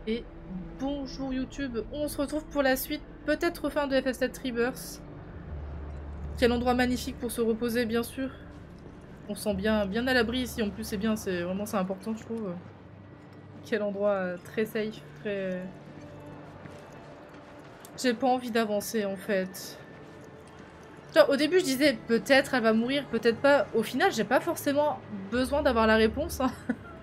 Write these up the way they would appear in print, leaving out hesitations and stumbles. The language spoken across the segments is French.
Et bonjour YouTube, on se retrouve pour la suite, peut-être fin de FF7 Rebirth. Quel endroit magnifique pour se reposer, bien sûr. On se sent bien à l'abri ici, en plus c'est bien, c'est important je trouve. Quel endroit très safe, très... J'ai pas envie d'avancer en fait. Genre, au début je disais peut-être elle va mourir, peut-être pas. Au final j'ai pas forcément besoin d'avoir la réponse. Hein.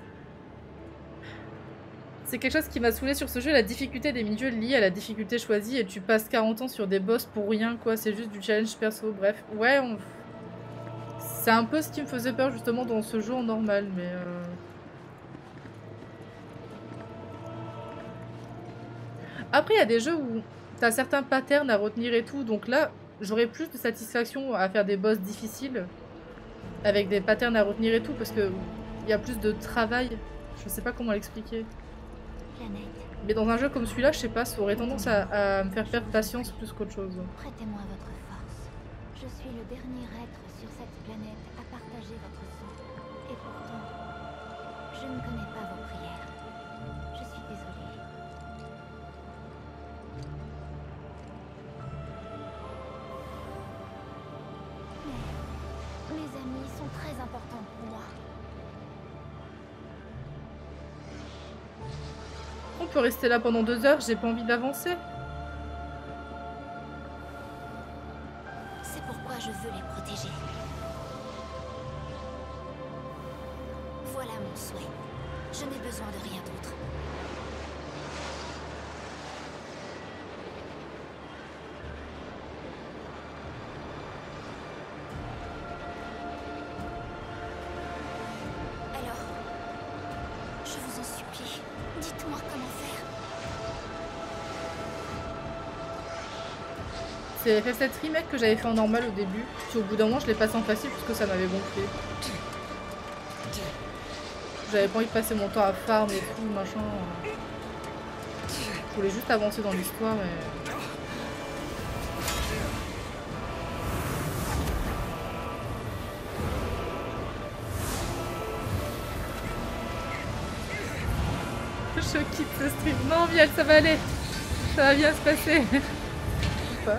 C'est quelque chose qui m'a saoulé sur ce jeu, la difficulté des milieux liés à la difficulté choisie, et tu passes 40 ans sur des boss pour rien, quoi, c'est juste du challenge perso, bref. Ouais, c'est un peu ce qui me faisait peur justement dans ce jeu en normal, mais... Après, il y a des jeux où t'as certains patterns à retenir et tout, donc là, j'aurais plus de satisfaction à faire des boss difficiles, avec des patterns à retenir et tout, parce que il y a plus de travail. Je sais pas comment l'expliquer. Mais dans un jeu comme celui-là, je sais pas, ça aurait tendance à me faire perdre patience plus qu'autre chose. Prêtez-moi votre force. Je suis le dernier être sur cette planète à partager votre sang. Et pourtant, je ne connais pas vos prières. Je suis désolée. Mais mes amis sont très importants pour moi. On peut rester là pendant 2 heures, j'ai pas envie d'avancer. C'est pourquoi je veux les protéger. Voilà mon souhait. Je n'ai besoin de rien d'autre. Alors, je vous en supplie, dites-moi comment faire. C'est FF7 Remake que j'avais fait en normal au début, puis au bout d'un moment je l'ai passé en facile parce que ça m'avait gonflé. J'avais pas envie de passer mon temps à farm et tout, machin. Je voulais juste avancer dans l'histoire et... Je quitte ce stream. Non, Miel, ça va aller. Ça va bien se passer. Pas.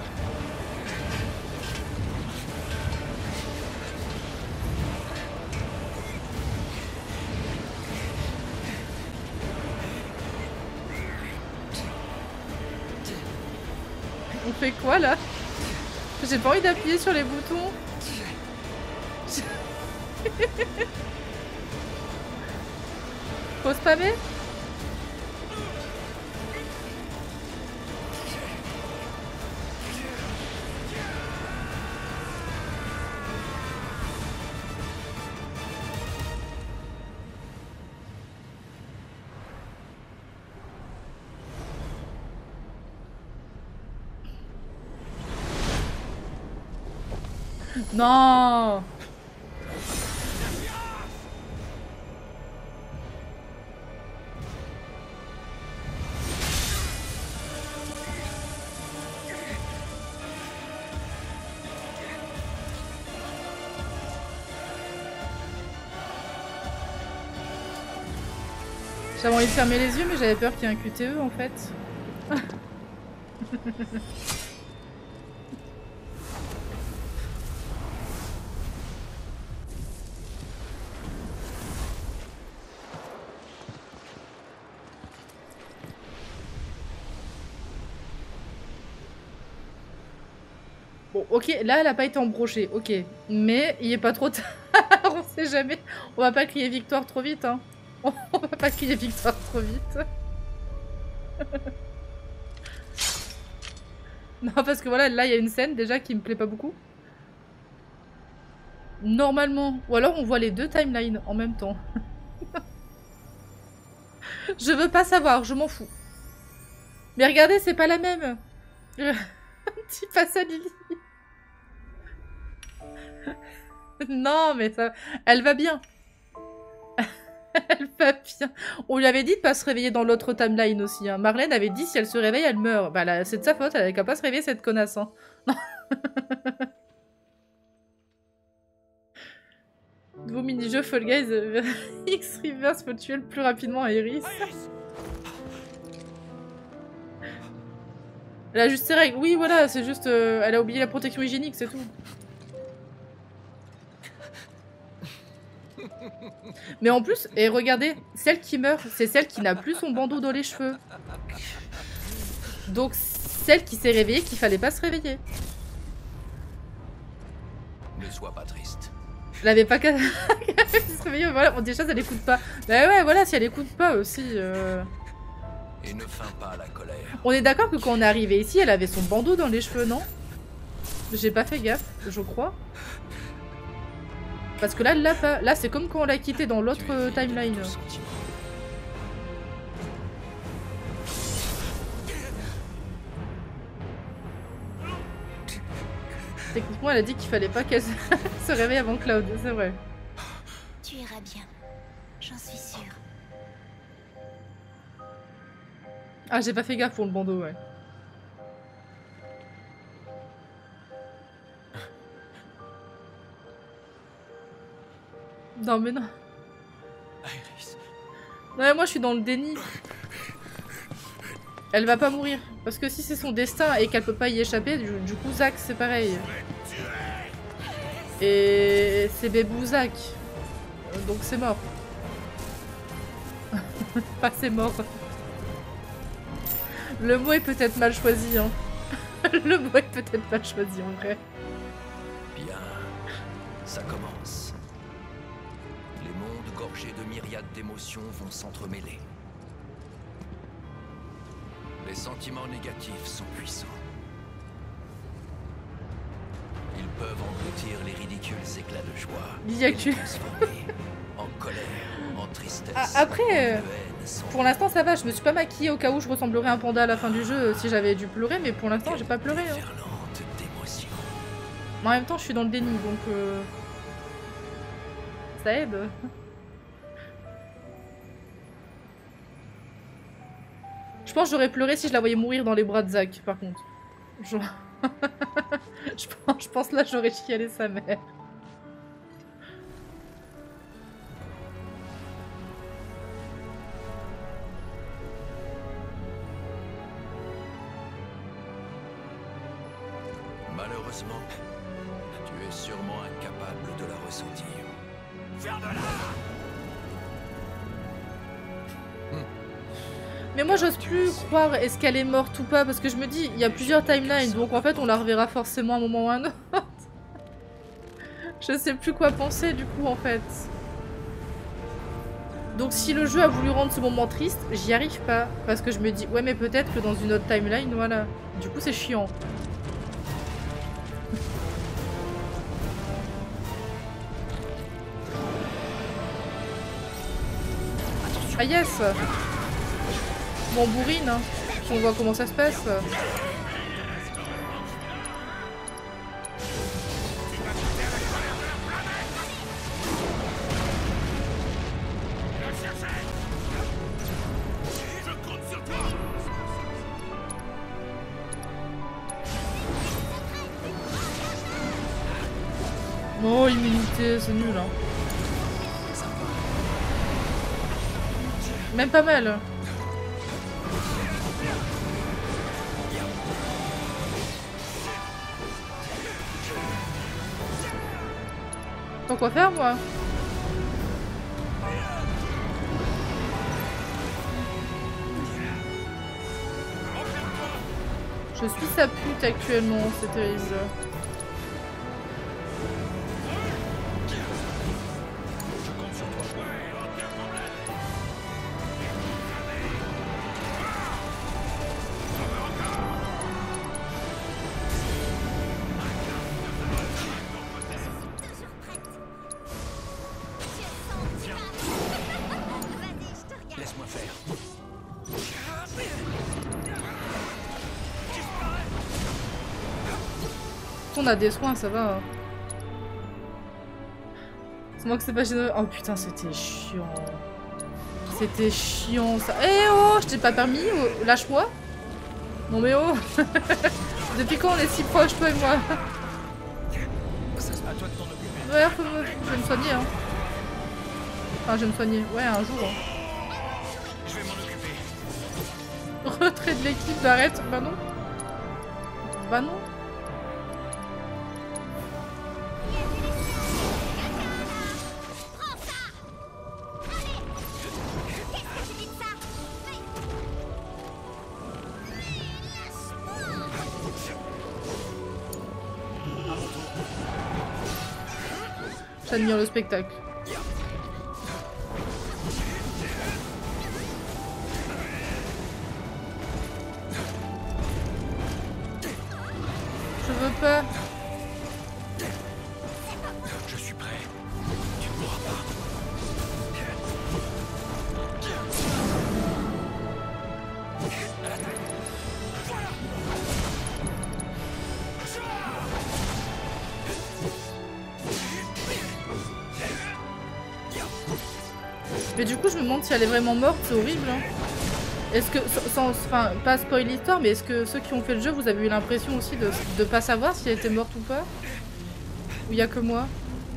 On fait quoi là? J'ai pas envie d'appuyer sur les boutons. Faut spammer? Non! J'avais envie de fermer les yeux, mais j'avais peur qu'il y ait un QTE en fait. Bon, ok, là elle a pas été embrochée, ok. Mais il est pas trop tard, on sait jamais. On va pas crier victoire trop vite, hein. On va pas crier victoire trop vite. Non, parce que voilà, là il y a une scène déjà qui me plaît pas beaucoup. Normalement. Ou alors on voit les deux timelines en même temps. Je veux pas savoir, je m'en fous. Mais regardez, c'est pas la même. Dis pas ça, Lily. Non, mais ça... Elle va bien. Elle va bien. On lui avait dit de pas se réveiller dans l'autre timeline aussi. Hein. Marlène avait dit si elle se réveille, elle meurt. Bah là, c'est de sa faute, elle avait qu'à pas se réveiller cette connasse. Hein. Vos mini-jeux Fall Guys X Reverse faut tuer le plus rapidement Iris. Elle a juste ses règles. Oui, voilà, c'est juste... elle a oublié la protection hygiénique, c'est tout. Mais en plus, et regardez, celle qui meurt, c'est celle qui n'a plus son bandeau dans les cheveux. Donc, celle qui s'est réveillée, qu'il fallait pas se réveiller. Ne sois pas triste. Elle avait pas qu'à se réveiller, voilà, déjà ça l'écoute pas. Bah ouais, voilà, si elle écoute pas aussi... Et ne feins pas la colère. On est d'accord que quand on est arrivé ici, elle avait son bandeau dans les cheveux, non? J'ai pas fait gaffe, je crois. Parce que là, elle l'a pas. Là, c'est comme quand on l'a quitté dans l'autre timeline. Techniquement, elle a dit qu'il fallait pas qu'elle se réveille avant Cloud, c'est vrai. Tu iras bien, j'en suis sûre. Ah, j'ai pas fait gaffe pour le bandeau, ouais. Non, mais non. Iris. Ouais, moi je suis dans le déni. Elle va pas mourir. Parce que si c'est son destin et qu'elle peut pas y échapper, du coup, Zach, c'est pareil. Et c'est bébou Zach. Donc c'est mort. Pas c'est mort. Le mot est peut-être mal choisi, hein. Le mot est peut-être mal choisi en vrai. Bien, ça commence. Les mondes gorgés de myriades d'émotions vont s'entremêler. Les sentiments négatifs sont puissants. Ils peuvent engloutir les ridicules éclats de joie. Il y a et que- les transformer en colère, en tristesse. Ah, après, en haine sans pour l'instant ça va, je me suis pas maquillée au cas où je ressemblerais à un panda à la fin du jeu si j'avais dû pleurer, mais pour l'instant j'ai pas pleuré. Hein. déferlante d'émotions. Mais en même temps je suis dans le déni donc ça aide. Je pense que j'aurais pleuré si je la voyais mourir dans les bras de Zach par contre. Genre... je pense là j'aurais chialé sa mère. Malheureusement, tu es sûrement incapable de la ressentir. Mais moi j'ose plus croire est-ce qu'elle est morte ou pas parce que je me dis il y a plusieurs timelines donc en fait on la reverra forcément à un moment ou à un autre. Je sais plus quoi penser du coup en fait. Donc si le jeu a voulu rendre ce moment triste, j'y arrive pas parce que je me dis ouais mais peut-être que dans une autre timeline voilà. Du coup c'est chiant. Ah yes. Bon, on bourrine, hein. On voit comment ça se passe. Oh, immunité, c'est nul, hein. Même pas mal. T'as quoi faire, moi? Je suis sa pute actuellement, c'est terrible. Laisse-moi faire. On a des soins, ça va. C'est moi que c'est pas généreux. Oh putain, c'était chiant. C'était chiant ça. Eh oh, je t'ai pas permis, oh, lâche-moi. Non mais oh. Depuis quand on est si proches, toi et moi? Ça sera à toi de t'en occuper. Ouais, je vais me soigner, hein. Enfin, je vais me soigner. Ouais, un jour. Hein. Je vais m'en occuper. Retrait de l'équipe, arrête. Bah non. Bah non. J'admire le spectacle. Je veux pas. Je suis prêt. Tu ne pourras pas. Mais du coup, je me demande si elle est vraiment morte, c'est horrible. Hein. Est-ce que, enfin, pas spoil l'histoire, mais est-ce que ceux qui ont fait le jeu, vous avez eu l'impression aussi de pas savoir si elle était morte ou pas? Ou il y a que moi?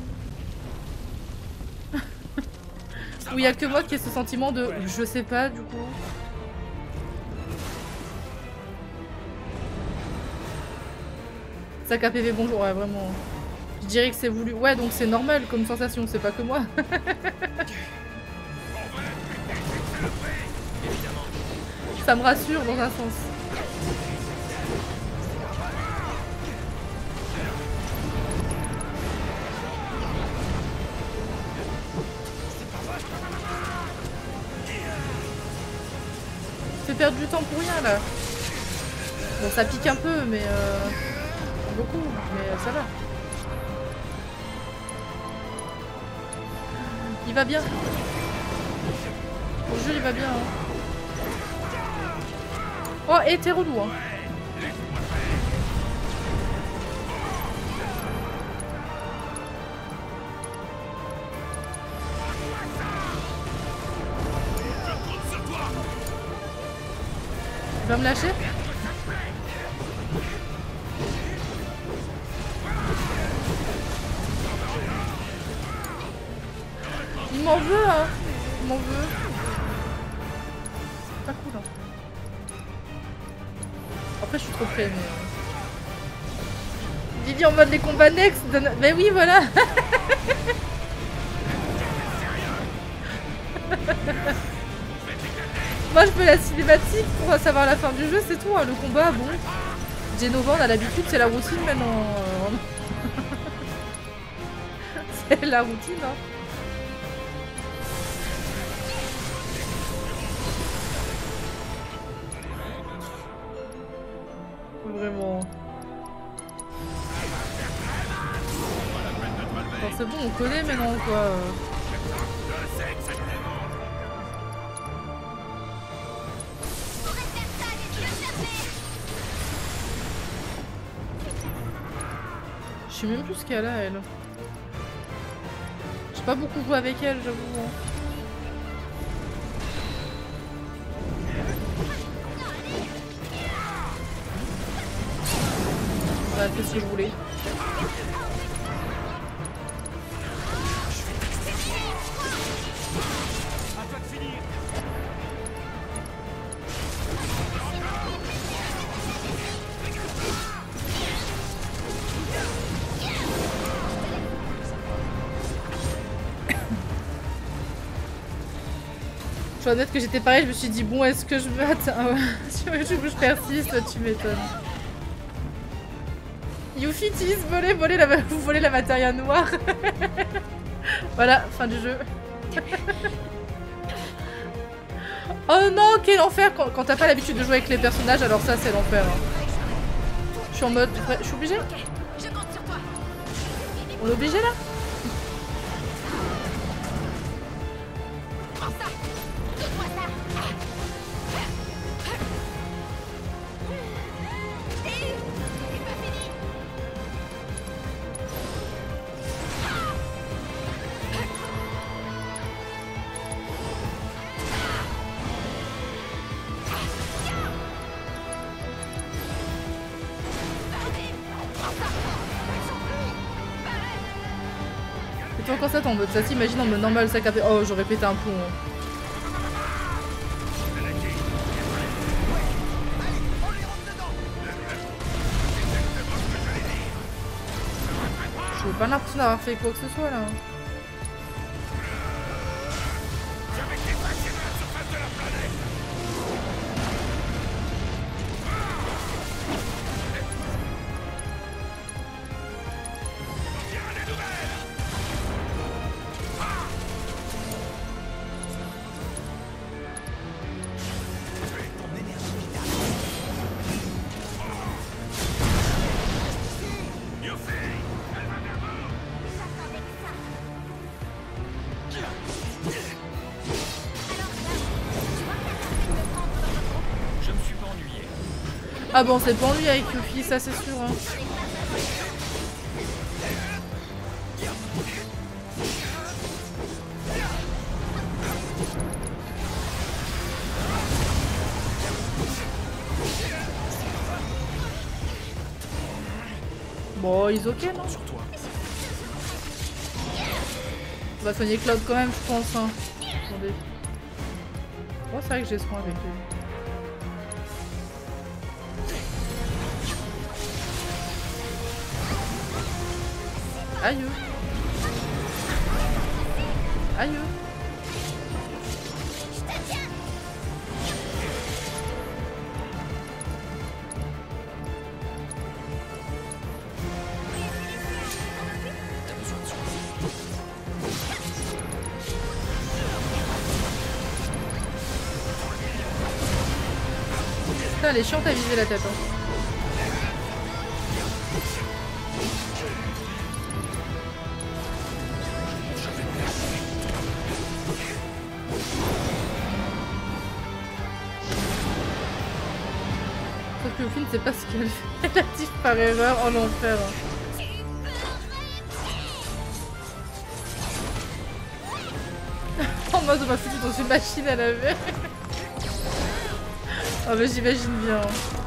Ou il y a que moi qui ai ce sentiment de je sais pas du coup? Sac à PV, bonjour, ouais, vraiment. Je dirais que c'est voulu. Ouais, donc c'est normal comme sensation, c'est pas que moi. Ça me rassure dans un sens. Fais perdre du temps pour rien là. Bon, ça pique un peu, mais beaucoup, mais ça va. Il va bien. Pour le jeu, il va bien. Hein. Oh, et t'es relou, hein. Tu vas me lâcher? Il m'en veut, hein. Il m'en veut. C'est pas cool, hein. Après, je suis trop près, mais... Vivi en mode les combats next donne... Mais oui, voilà. Moi, je veux la cinématique pour savoir la fin du jeu, c'est tout. Hein. Le combat, bon... Genova, on a l'habitude, c'est la routine maintenant. C'est la routine, hein. Vraiment. Alors c'est bon, on connaît maintenant quoi. Je sais même plus ce qu'elle a elle. J'ai pas beaucoup joué avec elle, j'avoue. Bah, c'est ce que je voulais. Je suis honnête que j'étais pareil, je me suis dit bon est-ce que je me... Attends, je persiste, tu m'étonnes. Youfitis, vous volez la matière noire. Voilà, fin du jeu. Oh non, quel enfer quand t'as pas l'habitude de jouer avec les personnages, alors ça c'est l'enfer. Hein. Je suis en mode... Je suis obligée? On est obligé là? Et toi quand ça tombe, ça s'imagine en mode normal, ça capé. Oh, j'aurais pété un plomb. Hein. pas l'impression d'avoir fait quoi que ce soit là. Ah bon, c'est pas lui avec Yuffie, ça c'est sûr. Hein. Bon, ils ok, non? On va soigner Cloud quand même, je pense. Hein. Attendez. Oh, c'est vrai que j'ai soin avec lui. Aïe. Aïe. Putain, elle est chiante à viser la tête. Hein. Sauf que Yuffie ne sait pas ce qu'elle fait. Elle active par erreur en enfer. En mode on m'a foutu dans une machine à laver. Oh bah j'imagine bien.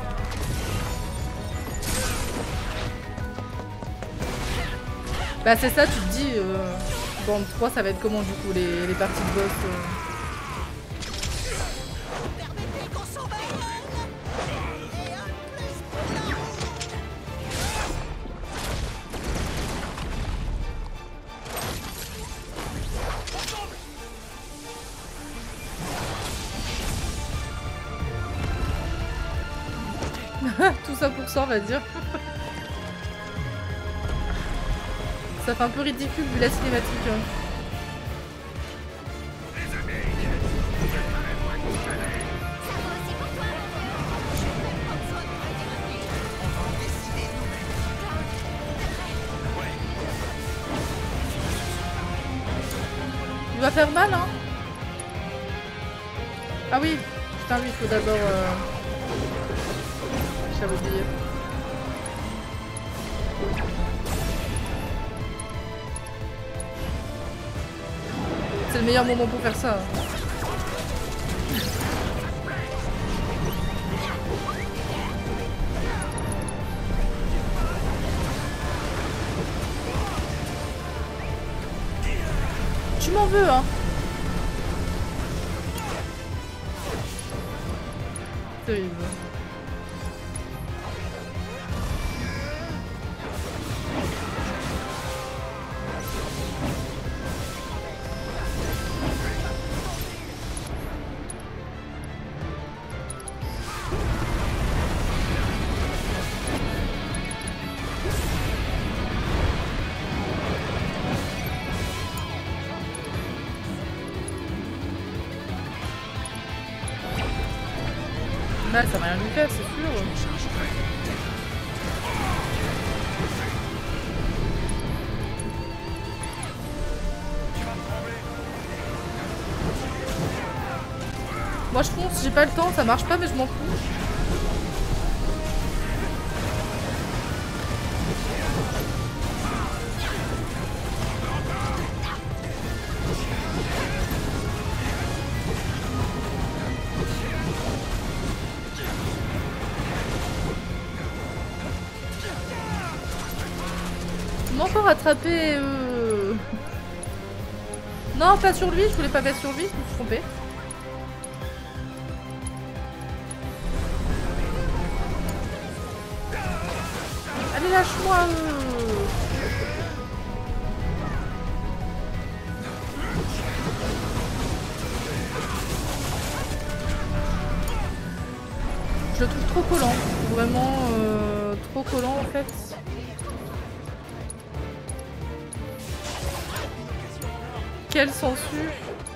Bah c'est ça, tu te dis, dans le 3 ça va être comment du coup les parties de boss Tout ça pour ça on va dire. Ça fait un peu ridicule vu la cinématique. Hein. Il va faire mal hein. Ah oui, putain lui il faut d'abord... J'avais oublié. C'est le meilleur moment pour faire ça. Tu m'en veux, hein? Terrible. Là, ça va rien lui faire, c'est sûr. Moi je fonce, j'ai pas le temps, ça marche pas mais je m'en fous. Encore rattraper Non, pas sur lui, je voulais pas mettre sur lui, je me suis trompée. Allez, lâche-moi Je le trouve trop collant. Vraiment trop collant en fait. Quelle censure.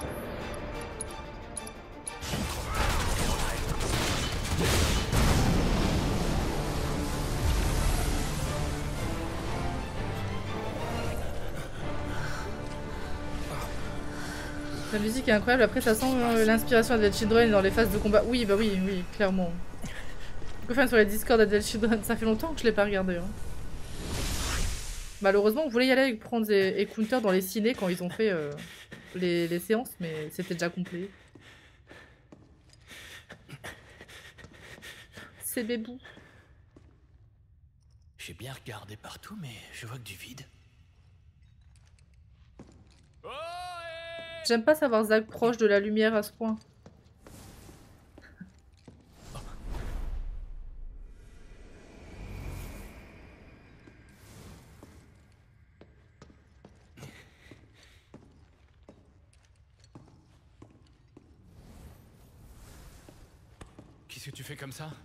La musique est incroyable, après ça sent l'inspiration d'Advent Children dans les phases de combat. Oui, bah oui, oui, clairement. Enfin, sur les Discord d'Advent Children, ça fait longtemps que je l'ai pas regardé. Hein. Malheureusement, on voulait y aller avec Franz et Counter dans les ciné quand ils ont fait les séances, mais c'était déjà complet. C'est bébou. J'ai bien regardé partout, mais je vois que du vide. J'aime pas savoir Zack proche de la lumière à ce point. Qu'est-ce que tu fais comme ça?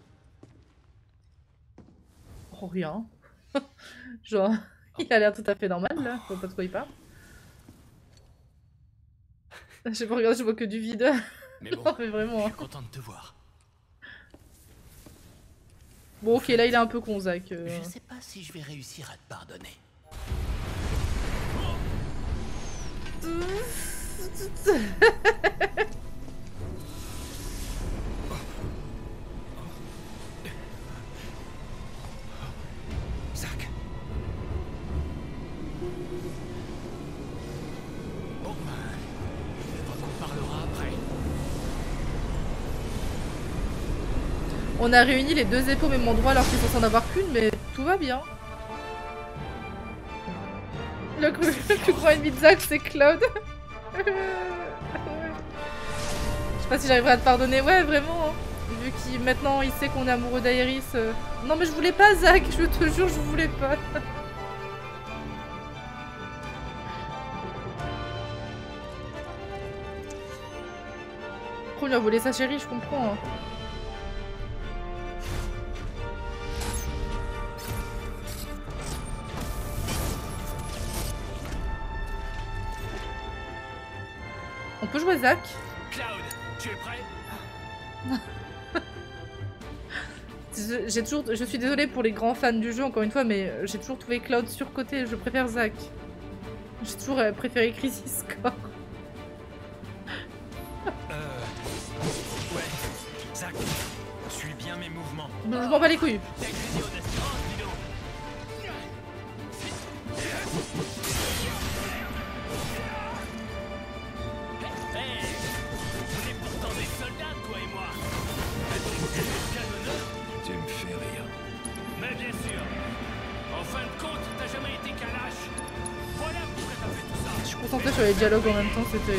Oh, rien. Genre, il a l'air tout à fait normal là, je vois pas de quoi il parle. J'ai pas regardé, je vois que du vide. Mais bon, non, mais vraiment. je suis content de te voir. Bon, ok, là il est un peu con, Zack. Je sais pas si je vais réussir à te pardonner. Zack. Bon, on parlera après. On a réuni les deux épées au même endroit alors qu'il faut s'en avoir qu'une, mais tout va bien. Le plus grand ennemi de Zack, c'est Cloud. Je sais pas si j'arriverai à te pardonner. Ouais, vraiment. Hein. Vu qu'il maintenant il sait qu'on est amoureux d'Aerys. Non, mais je voulais pas, Zack. Je te jure, je voulais pas. On lui a volé sa chérie, je comprends. Hein. On peut jouer Zack? Cloud, tu es prêt? Je suis désolée pour les grands fans du jeu, encore une fois, mais j'ai toujours trouvé Cloud surcoté. Je préfère Zack. J'ai toujours préféré Crisis Core. Ouais. Zack, suis bien mes mouvements. Je m'en bats les couilles. Tu me fais rire. Mais bien sûr. En fin de compte, t'as jamais été qu'un lâche. Voilà pourquoi t'as fait tout ça. Je suis concentrée sur les dialogues en même temps, c'était...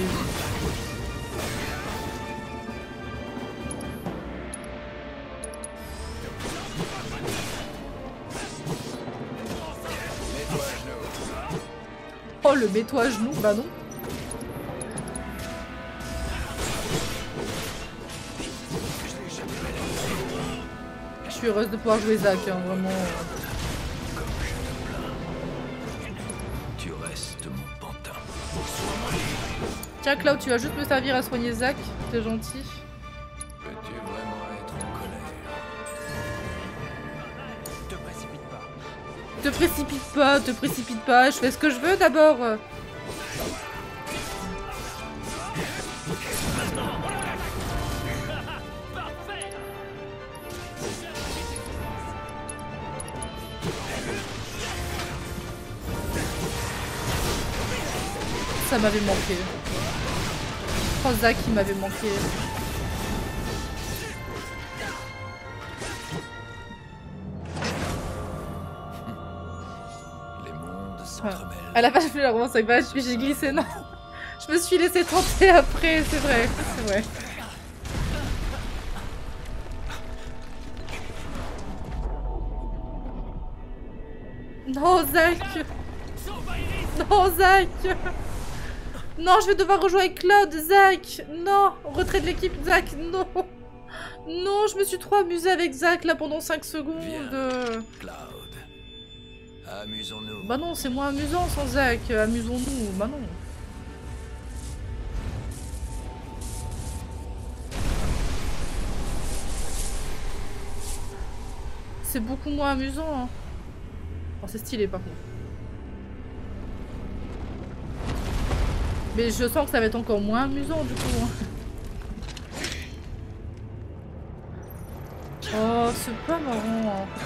Oh, le mets-toi à genoux, bah non. Je suis heureuse de pouvoir jouer Zack, hein, vraiment. Comme je te plains. Tu restes mon pantin. Tiens, Cloud, tu vas juste me servir à soigner Zack, t'es gentil. Peux-tu vraiment être en colère? Te précipite pas. Te précipite pas, je fais ce que je veux d'abord. Ça m'avait manqué. Oh, Zack, il m'avait manqué. Les mondes s'entremêlent. À la fin, je fais la romance avec Vache, puis j'ai glissé. Non, je me suis laissé tenter après, c'est vrai, c'est vrai. Non, Zack. Non, Zack. Non, je vais devoir rejouer avec Cloud, Zack. Non, retrait de l'équipe, Zack. Non. Non, je me suis trop amusée avec Zack là pendant 5 secondes. Viens. Cloud. Amusons-nous. Bah non, c'est moins amusant sans Zack. Amusons-nous. Bah non. C'est beaucoup moins amusant. Hein. Oh, c'est stylé par contre. Mais je sens que ça va être encore moins amusant du coup. Hein. Oh, c'est pas marrant. Hein.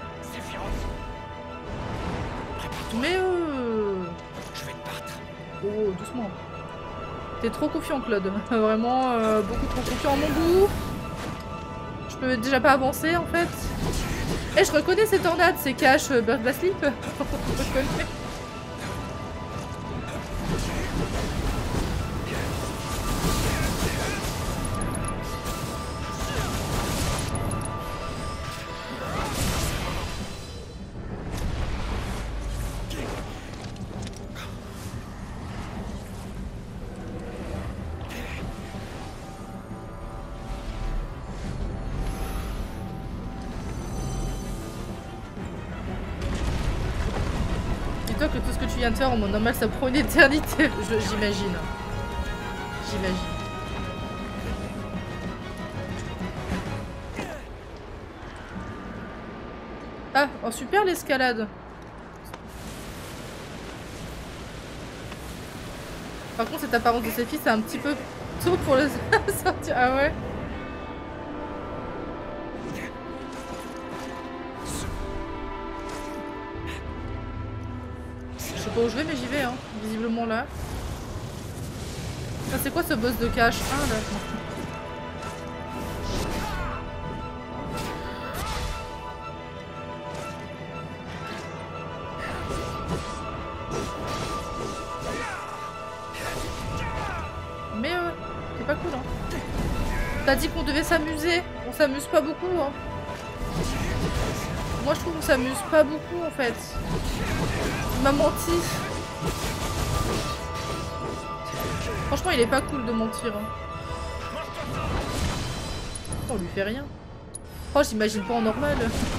Mais Je vais te battre. oh, doucement. T'es trop confiant, Claude. Vraiment, beaucoup trop confiant en mon goût. Je peux déjà pas avancer en fait. Eh, je reconnais ces tornades, ces caches Bird by Sleep. Je reconnais. Dis-toi que tout ce que tu viens de faire en mode normal, ça prend une éternité. J'imagine. J'imagine. Ah, oh super l'escalade. Par contre, cette apparence de cette fille, c'est un petit peu tôt pour le sortir. Ah ouais. Je sais pas où je vais, mais j'y vais, hein. Visiblement là. Ça, c'est quoi ce boss de cache? Ah, là. Mais c'est pas cool, hein. T'as dit qu'on devait s'amuser. On s'amuse pas beaucoup, hein. Moi, je trouve qu'on s'amuse pas beaucoup, en fait. Il m'a menti. Franchement, il est pas cool de mentir. Hein. Oh, on lui fait rien. Oh, j'imagine pas en normal.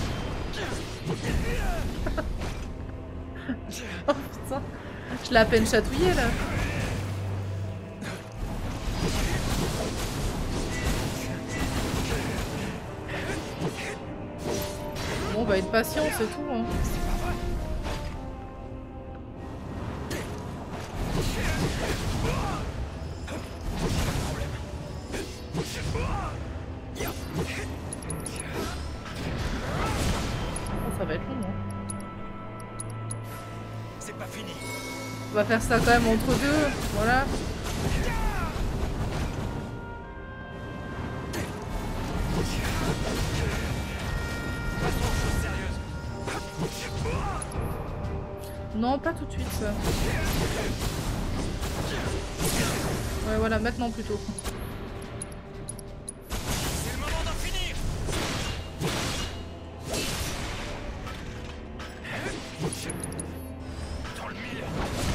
Oh putain. Je l'ai à peine chatouillé, là. Bon, on va être patient, c'est tout. Hein. Oh, ça va être long. Hein. C'est pas fini. On va faire ça quand même entre deux. Voilà. Non, pas tout de suite. Ça. Ouais, voilà, maintenant plutôt. C'est le moment d'en finir. Dans le mille.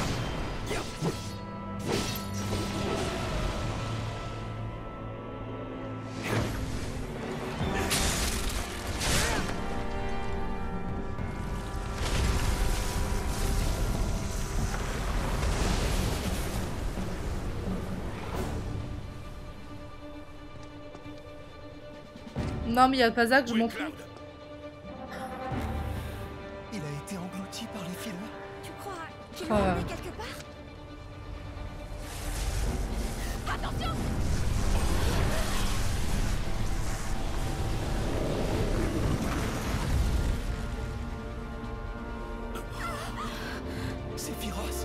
Non, mais il y a pas Zack, je m'en fous. Il a été englouti par les films. Tu crois qu'il l'a emmené quelque part? Attention! C'est féroce.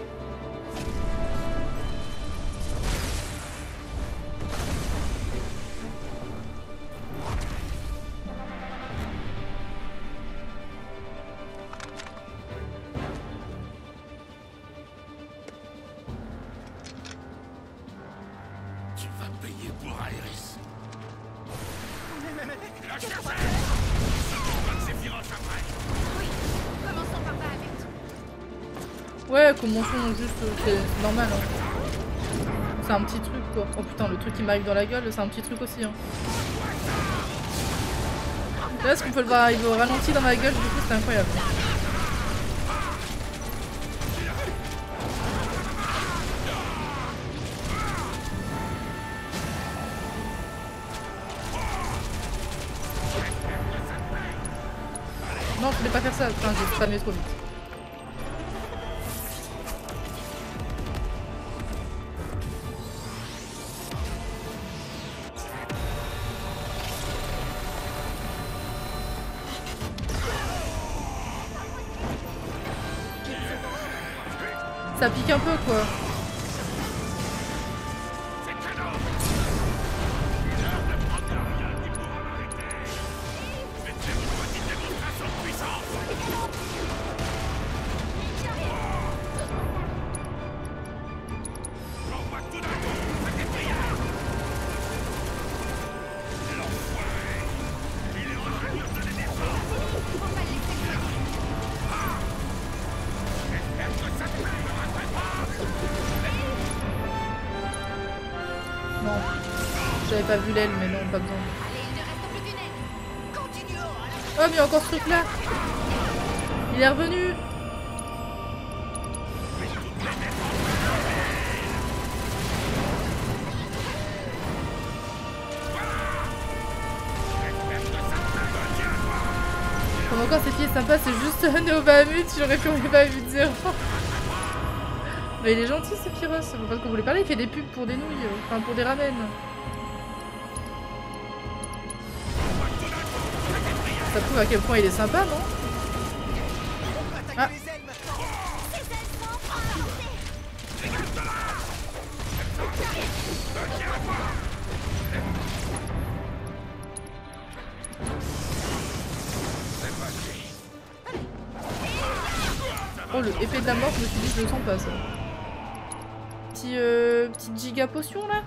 Tu vas payer pour Aerys. La chercher. C'est Sephiroth après. Oui, commençons par Bahamut. Ouais, commençons juste, c'est normal. Hein. C'est un petit truc quoi. Oh putain, le truc qui m'arrive dans la gueule, c'est un petit truc aussi. Hein. Là, est-ce qu'on peut le voir arriver au ralenti dans ma gueule, du coup, c'est incroyable. Non, je voulais pas faire ça. Enfin, j'ai spammé trop vite. Ça pique un peu, quoi. J'avais pas vu l'aile, mais non, pas besoin. Oh, mais il y a encore ce truc là. Il est revenu. Comme encore cette fille est sympa, c'est juste Nova Mute, j'aurais pu pas vu dire. Mais il est gentil ce Pyros, c'est pas ce qu'on voulait parler, il fait des pubs pour des nouilles, enfin pour des ramen. Ça prouve à quel point il est sympa, non? Ah. Oh, le épée de la mort, je me suis dit, je le sens pas ça. Petite giga potion là?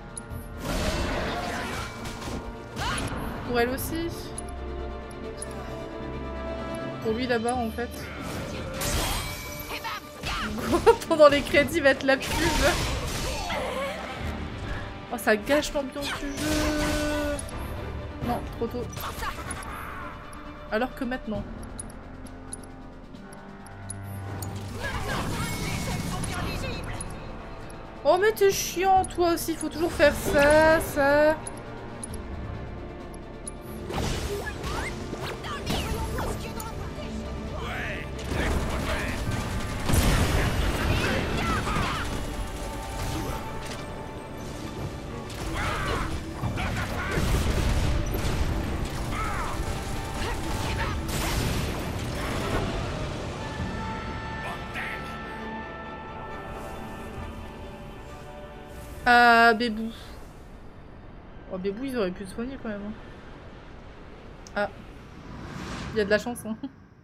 Pour elle aussi? Pour lui d'abord en fait. Pendant les crédits va être la pub. Oh, ça gâche l'ambiance du jeu. Non, trop tôt. Alors que maintenant. Oh mais t'es chiant toi aussi, faut toujours faire ça, ça. Ah, Bébou. Oh, Bébou, ils auraient pu te soigner quand même. Hein. Ah. Il y a de la chance, hein.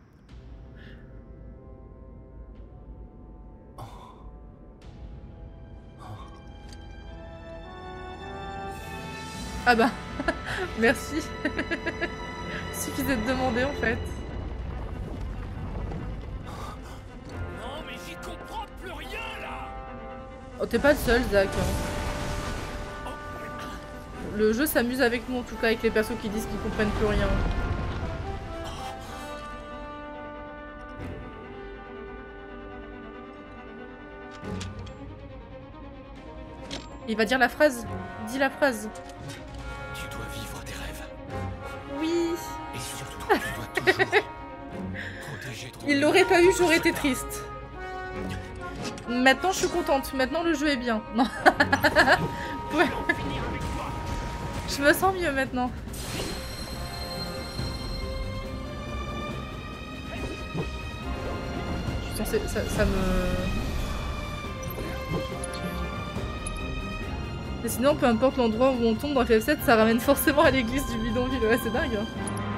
Ah bah. Merci. Suffisait de demander en fait. Non, mais j'y comprends plus rien là. Oh, t'es pas le seul, Zach. Le jeu s'amuse avec nous, en tout cas, avec les persos qui disent qu'ils comprennent plus rien. Il va dire la phrase. Dis la phrase. Tu dois vivre tes rêves. Oui. Et surtout, tu dois toujours protéger ton... Il l'aurait pas eu, j'aurais été triste. Maintenant, je suis contente. Maintenant, le jeu est bien. Non. Ouais. Je me sens mieux maintenant. Je suis censée... ça me... Et sinon, peu importe l'endroit où on tombe dans FF7, ça ramène forcément à l'église du bidonville. Ouais, c'est dingue. Hein.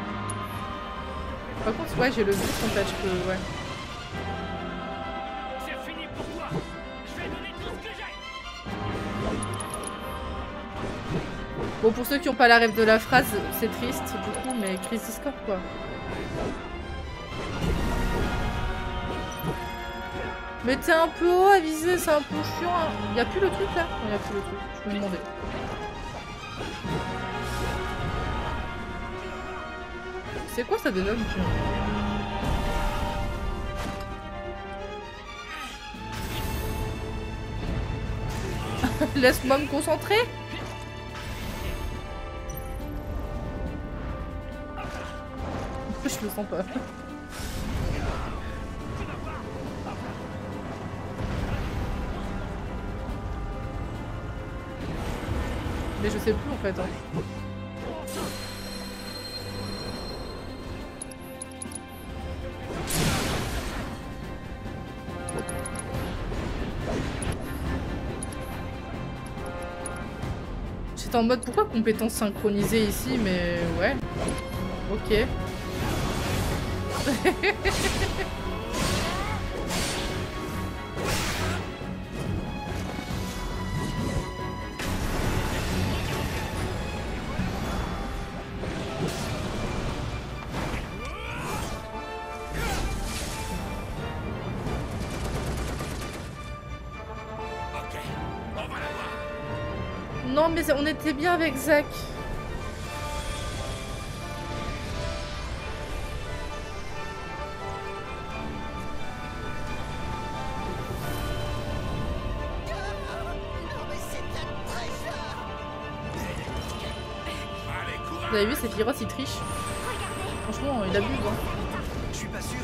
Par contre, ouais, j'ai le boost en fait, je peux... Ouais. C'est fini pour toi. Je vais donner tout ce que j'ai. Bon, pour ceux qui n'ont pas la rêve de la phrase, c'est triste du coup, mais Crisis Core quoi. Mais t'es un peu haut à viser, c'est un peu chiant. Hein. Y a plus le truc là? Non, y a plus le truc, je me demandais. C'est quoi ça déjà? Laisse-moi me concentrer. Je le sens pas. Mais je sais plus en fait. Hein. J'étais en mode pourquoi compétences synchronisées ici, mais ouais. Ok. Non mais on était bien avec Zack. Vous avez vu, c'est Lyros, il triche. Franchement, il abuse. Hein. Je suis pas sûr.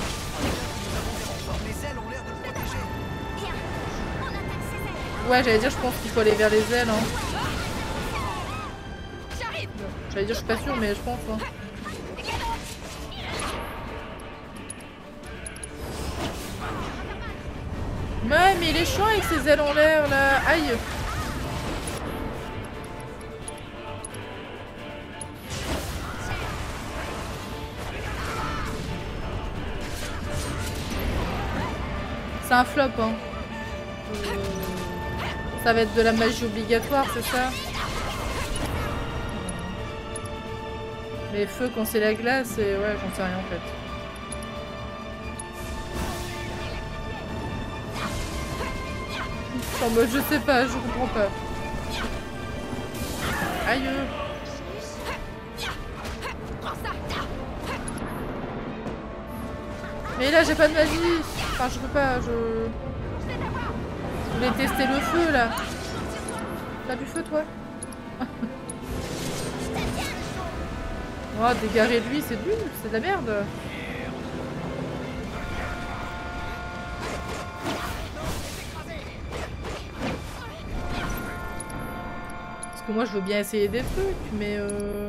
Les ailes ont l'air de le protéger. Bien. On attaque ses ailes. Ouais, j'allais dire, je pense qu'il faut aller vers les ailes. Hein. J'arrive. J'allais dire, je suis pas sûre, mais je pense. Hein. Ouais, mais il est chiant avec ses ailes en l'air là. Aïe. C'est un flop, hein. Ça va être de la magie obligatoire, c'est ça? Mais feu quand c'est la glace, et ouais, j'en sais rien en fait. En mode je sais pas, je comprends pas. Aïe. Mais là j'ai pas de magie. Enfin je peux pas, je voulais tester le feu là. T'as du feu toi? Oh dégager de lui c'est nul, c'est de la merde. Parce que moi je veux bien essayer des trucs mais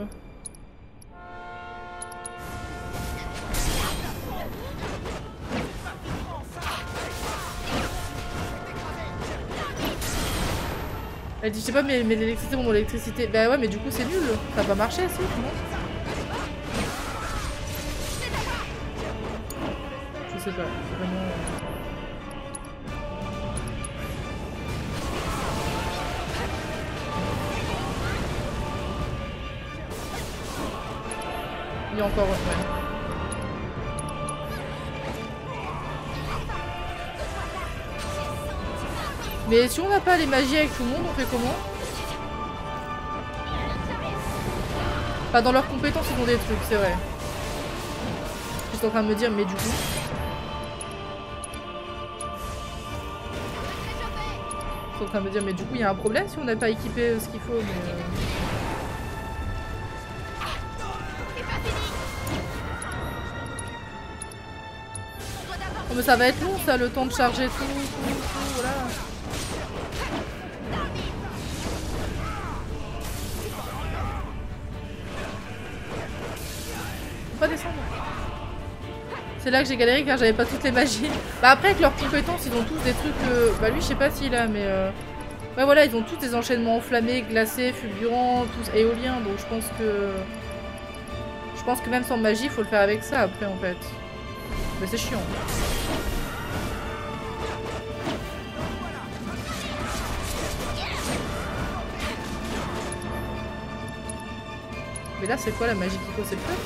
elle dit je sais pas mais l'électricité mon électricité. Bah ouais mais du coup c'est nul. Ça va pas marcher si non? Je sais pas. Vraiment... Il y a encore... Ouais. Mais si on n'a pas les magies avec tout le monde, on fait comment? Pas dans leurs compétences, ils ont des trucs, c'est vrai. Je suis en train de me dire, mais du coup... Je suis en train de me dire, mais du coup, il y a un problème si on n'a pas équipé ce qu'il faut, mais... Oh, mais ça va être long, ça, le temps de charger tout, voilà. Pas descendre. C'est là que j'ai galéré car j'avais pas toutes les magies. Bah après avec leurs compétences ils ont tous des trucs bah lui je sais pas s'il a mais ouais voilà ils ont tous des enchaînements enflammés, glacés, fulgurants, tous éoliens donc je pense que même sans magie il faut le faire avec ça après en fait. Mais c'est chiant. Mais là c'est quoi la magie qu'il faut? C'est le feu?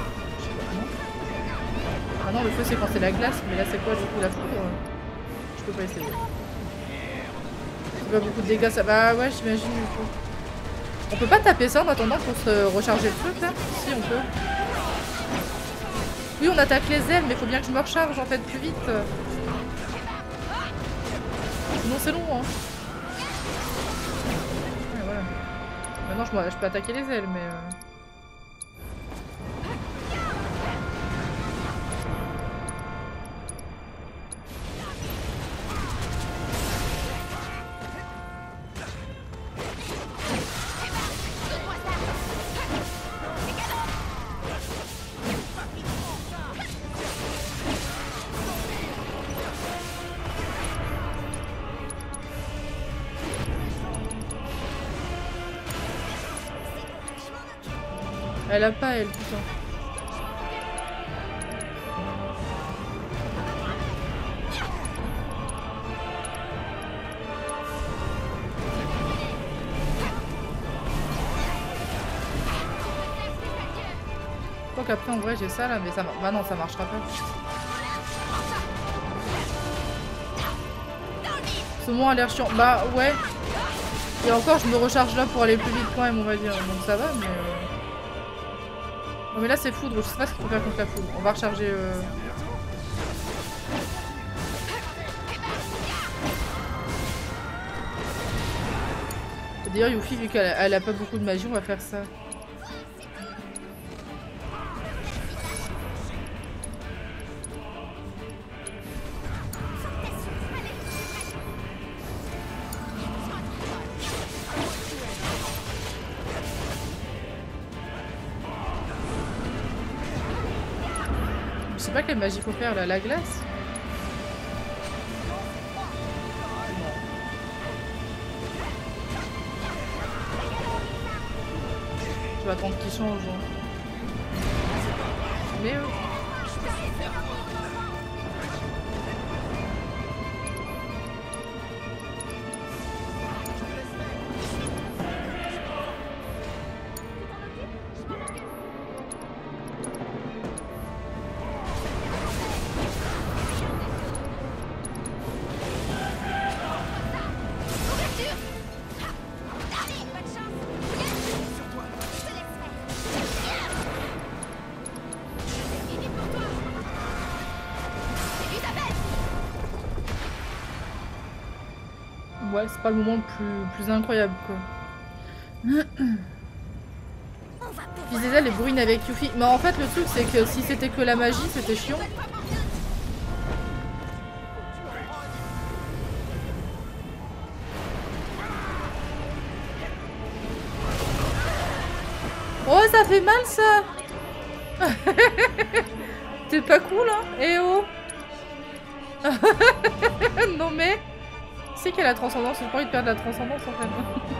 Ah non le feu c'est quand c'est la glace, mais là c'est quoi du coup la foudre? Je peux pas essayer. C'est pas beaucoup de dégâts ça. Bah ouais j'imagine du coup. On peut pas taper ça en attendant pour se recharger le truc là? Si on peut. Oui, on attaque les ailes, mais faut bien que je me recharge en fait plus vite. Sinon c'est long, hein. Ouais, voilà. Maintenant je peux attaquer les ailes, mais... Elle a pas, elle, putain. Je crois qu'après, en vrai, j'ai ça, là, mais ça... Bah non, ça marchera pas. Ce moment a l'air chiant. Bah, ouais. Et encore, je me recharge là pour aller plus vite quand même, on va dire. Donc ça va, mais... Non mais là c'est foudre, je sais pas ce qu'il faut faire contre la foudre. On va recharger... D'ailleurs Yuffie, vu qu'elle a pas beaucoup de magie, on va faire ça. Je sais pas quelle magie faut faire là, la glace. Je vais attendre qu'il change. Mais ouais, c'est pas le moment le plus incroyable quoi. Puis déjà les bruines avec Yuffie. Mais en fait le truc c'est que si c'était que la magie c'était chiant. Oh ça fait mal ça. T'es pas cool hein. Eh oh. Non mais... C'est qu'elle a la transcendance, j'ai pas envie de perdre la transcendance en fait.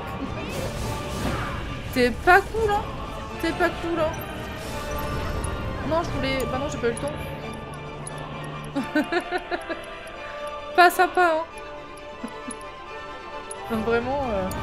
T'es pas cool hein. T'es pas cool hein. Non je voulais... Bah non j'ai pas eu le temps. Pas sympa hein. Donc vraiment...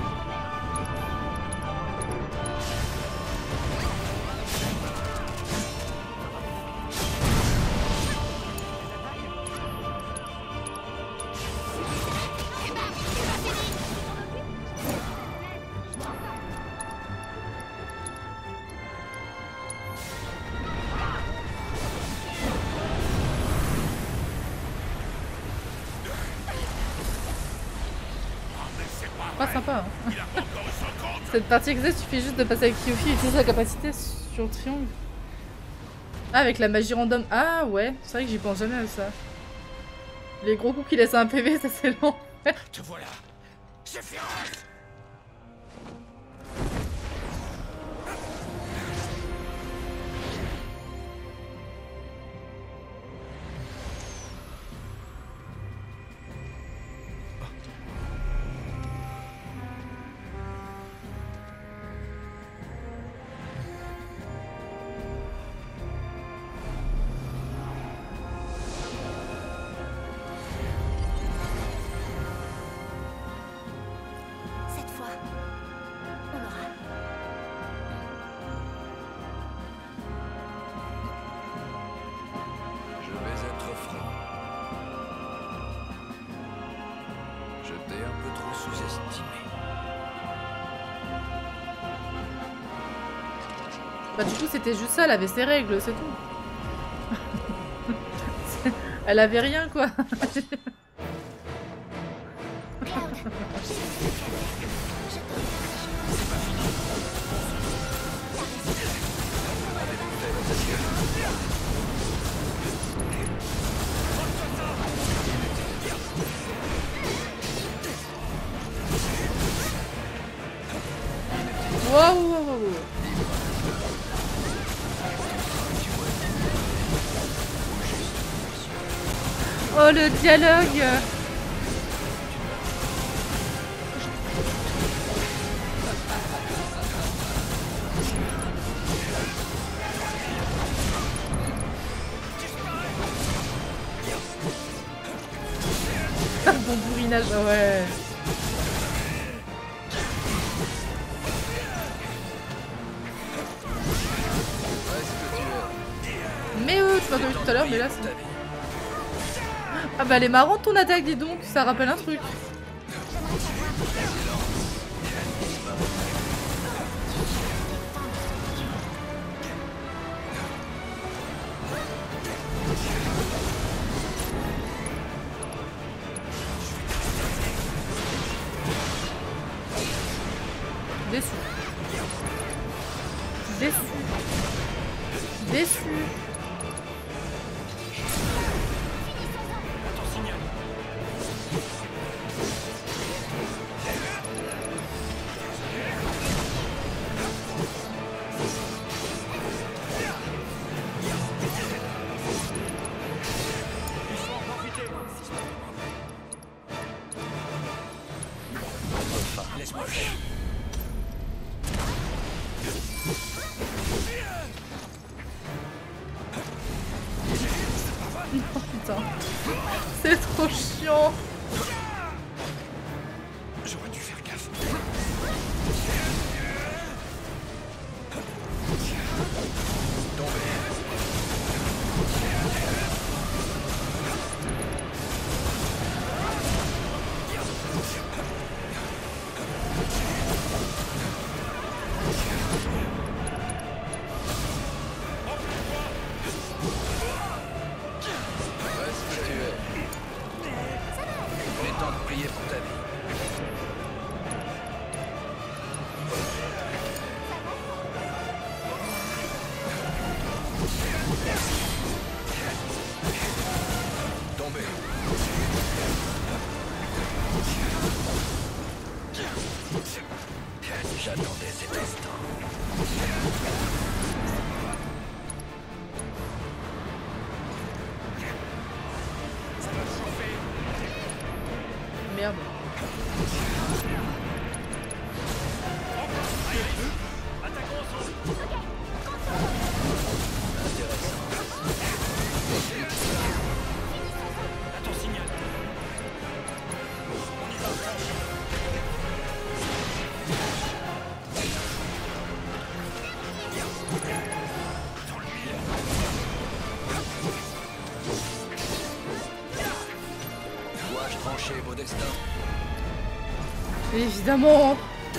Pas sympa hein. Cette partie existe, il suffit juste de passer avec Yuffie et utiliser sa capacité sur le triangle. Ah avec la magie random. Ah ouais, c'est vrai que j'y pense jamais à ça. Les gros coups qui laissent un PV, ça c'est l'enfer. Te voilà. C'est féroce. Bah du coup c'était juste ça, elle avait ses règles, c'est tout. Elle avait rien quoi. Wow, wow, wow, wow. Oh le dialogue. Bon bourrinage, ouais. Mais tu m'as connu tout à l'heure, mais là c'est... Ah bah elle est marrante ton attaque, dis donc, ça rappelle un truc. Déçu. Déçu. Déçu. Laisse-moi faire. Oh putain. C'est trop chiant. J'aurais dû faire gaffe. J'attendais cet instant. Ça va chauffer. Merde. Attaquons ensemble. À ton signal. On y va. Dois-je trancher vos destins? Évidemment.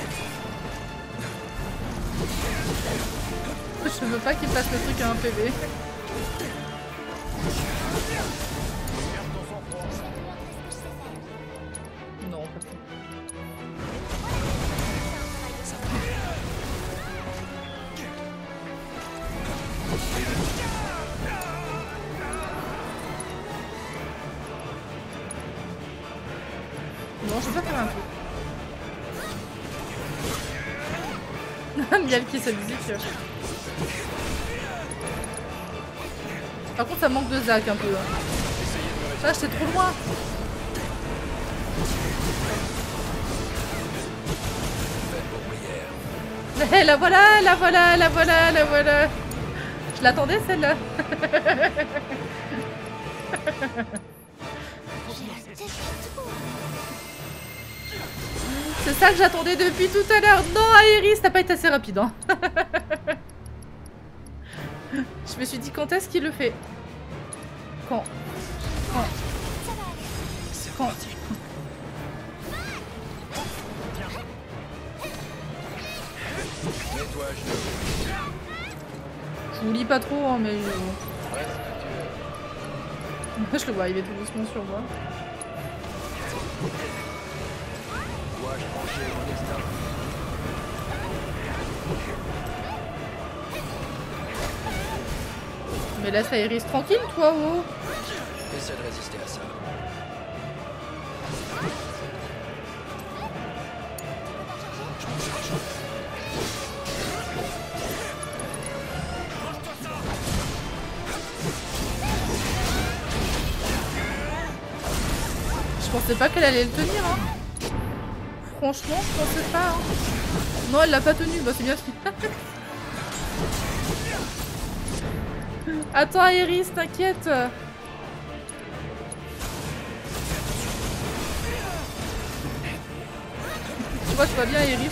Je veux pas qu'il fasse le truc à un PV. Non, pas ça. Non, je peux pas faire un truc. Miel qui sa musique. Par contre, ça manque de Zach un peu. Ah, j'étais trop loin. La voilà, la voilà, la voilà, la voilà. Je l'attendais celle-là. C'est ça que j'attendais depuis tout à l'heure. Non, Aéris, t'as pas été assez rapide. Hein. Je me suis dit quand est-ce qu'il le fait? Quand? Je vous lis pas trop, hein, mais... Je le vois arriver tout doucement sur moi. Dois-je trancher mon destin? Mais laisse Aerys tranquille, toi, oh. Essaie de résister à ça. Je pensais pas qu'elle allait le tenir, hein. Franchement, je pensais pas. Hein. Non, elle l'a pas tenu. Bah, c'est bien ce qu'il Attends, Aerys, t'inquiète. Tu vois, je vois bien Aerys.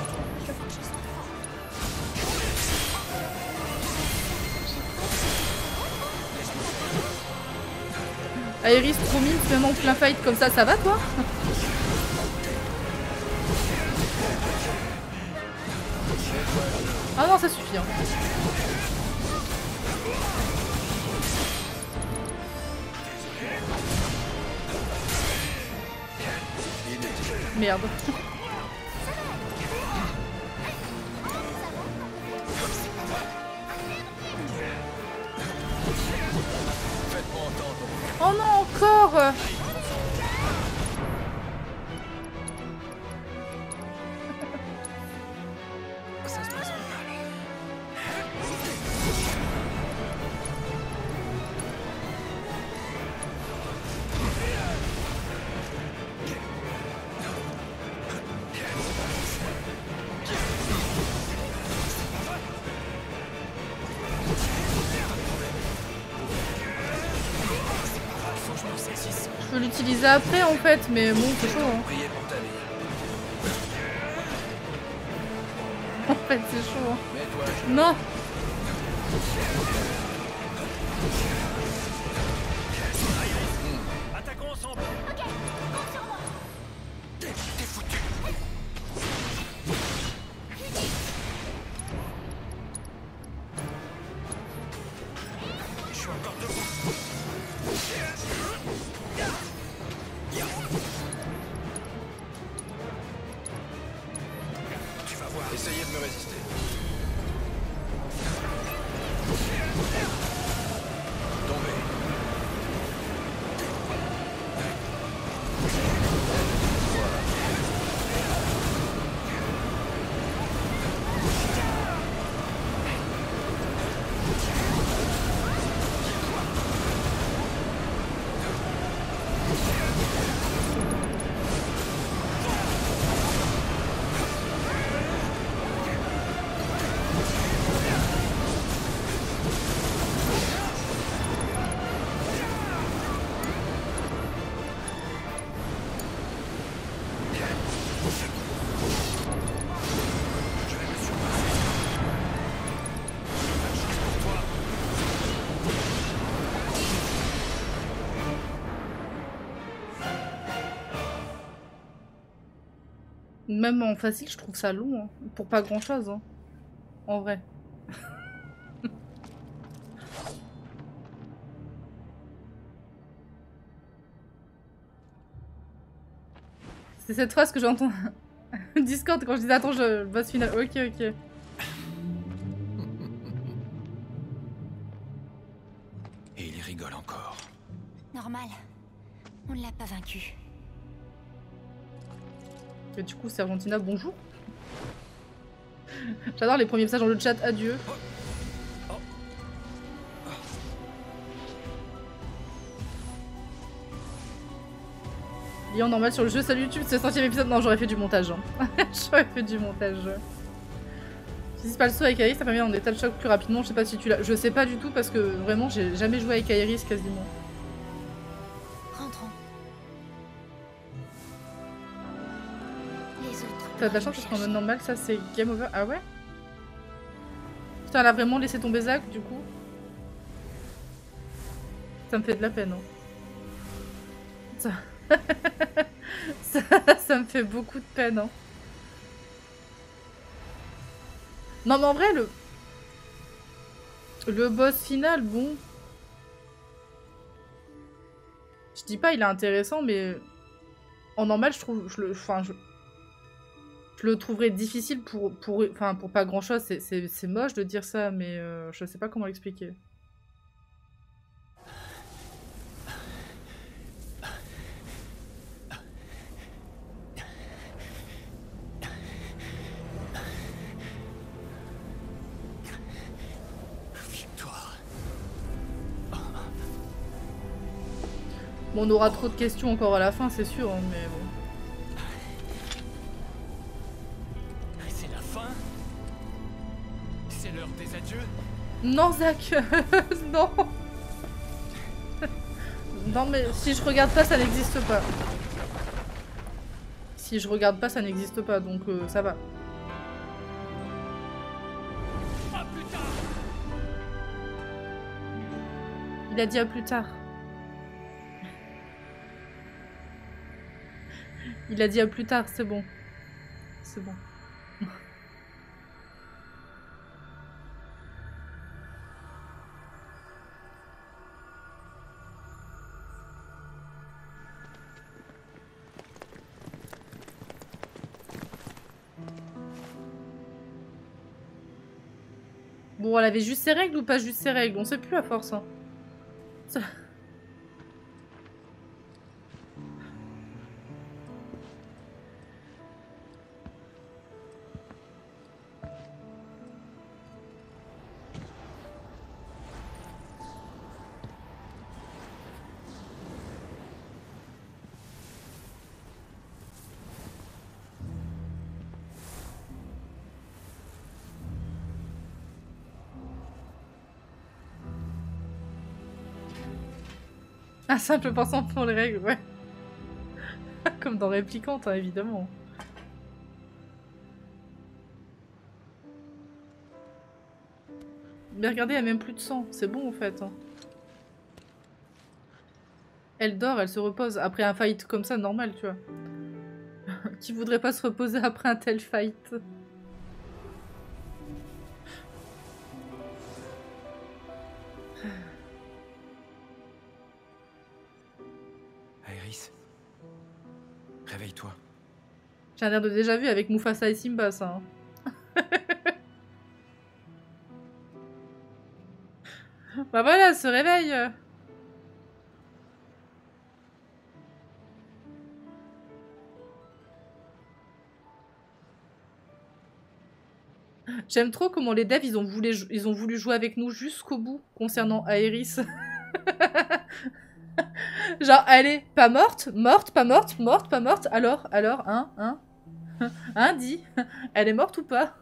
Aerys, trop mime, finalement plein fight comme ça va toi? Ah non, ça suffit. Hein. Merde. Oh non, encore! Ça se passe mal. Je peux l'utiliser après en fait, mais bon, c'est chaud. Hein. Priez pour ta vie. En fait, c'est chaud. Hein. Mets-toi. Non! Attaquons ensemble. Ok, compte sur moi. T'es foutu. Je suis encore debout. Tu vas voir. Essayez de me résister. Tombez. Même en facile, je trouve ça long. Hein. Pour pas grand chose. Hein. En vrai. C'est cette phrase que j'entends. Discord quand je disais attends, je boss final. Ok, ok. Et il rigole encore. Normal. On ne l'a pas vaincu. Et du coup, Sergentina, bonjour. J'adore les premiers messages dans le chat. Adieu. Lien normal sur le jeu. Salut YouTube, c'est le 100e épisode. Non, j'aurais fait du montage. Hein. J'aurais fait du montage. Si c'est pas le saut avec Aerys, ça permet en état de choc plus rapidement. Je sais pas si tu l'as. Je sais pas du tout parce que vraiment, j'ai jamais joué avec Aerys quasiment. Rentrons. Les autres. T'as de la chance parce qu'en mode normal, ça c'est game over. Ah ouais? Putain, elle a vraiment laissé tomber Zac du coup. Ça me fait de la peine. Hein. Ça me fait beaucoup de peine. Hein. Non mais en vrai, le boss final, bon... Je dis pas il est intéressant, mais en normal, je trouve, je le trouverais difficile pour pas grand chose. C'est moche de dire ça, mais je sais pas comment l'expliquer. Bon, on aura trop de questions encore à la fin, c'est sûr, hein, mais bon. C'est la fin? C'est l'heure des adieux? Non, Zach. Non. Non, mais si je regarde pas, ça n'existe pas. Si je regarde pas, ça n'existe pas, donc ça va. À plus tard! Il a dit à plus tard. Il a dit à plus tard, c'est bon. C'est bon. Bon, elle avait juste ses règles ou pas juste ses règles? On sait plus à force. Hein. Ça... Un simple pensant pour les règles, ouais. Comme dans Réplicante, hein, évidemment. Mais regardez, il n'y a même plus de sang. C'est bon, en fait. Hein. Elle dort, elle se repose. Après un fight comme ça, normal, tu vois. Qui voudrait pas se reposer après un tel fight? Aerys, réveille-toi. J'ai un air de déjà vu avec Mufasa et Simba, ça. Hein. Bah voilà, elle se réveille. J'aime trop comment les devs ils ont voulu jouer avec nous jusqu'au bout concernant Aerys. Genre, elle est pas morte, morte, pas morte, morte, pas morte. Alors, hein, dis, elle est morte ou pas?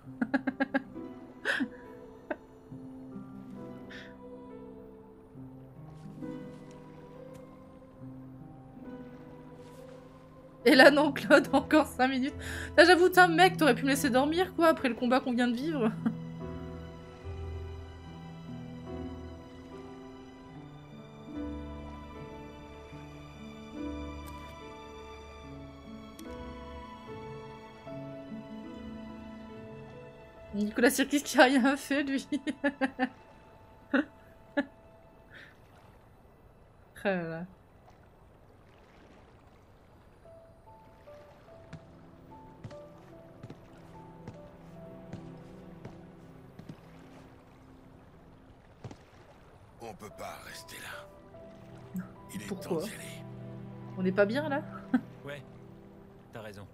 Et là, non, Claude, encore 5 minutes. Là, j'avoue, tiens, mec, t'aurais pu me laisser dormir, quoi, après le combat qu'on vient de vivre. Nicolas Sirkis qui a rien fait, lui. Oh là là. On peut pas rester là. Il est Pourquoi? temps d'y aller. On n'est pas bien, là? Ouais, t'as raison.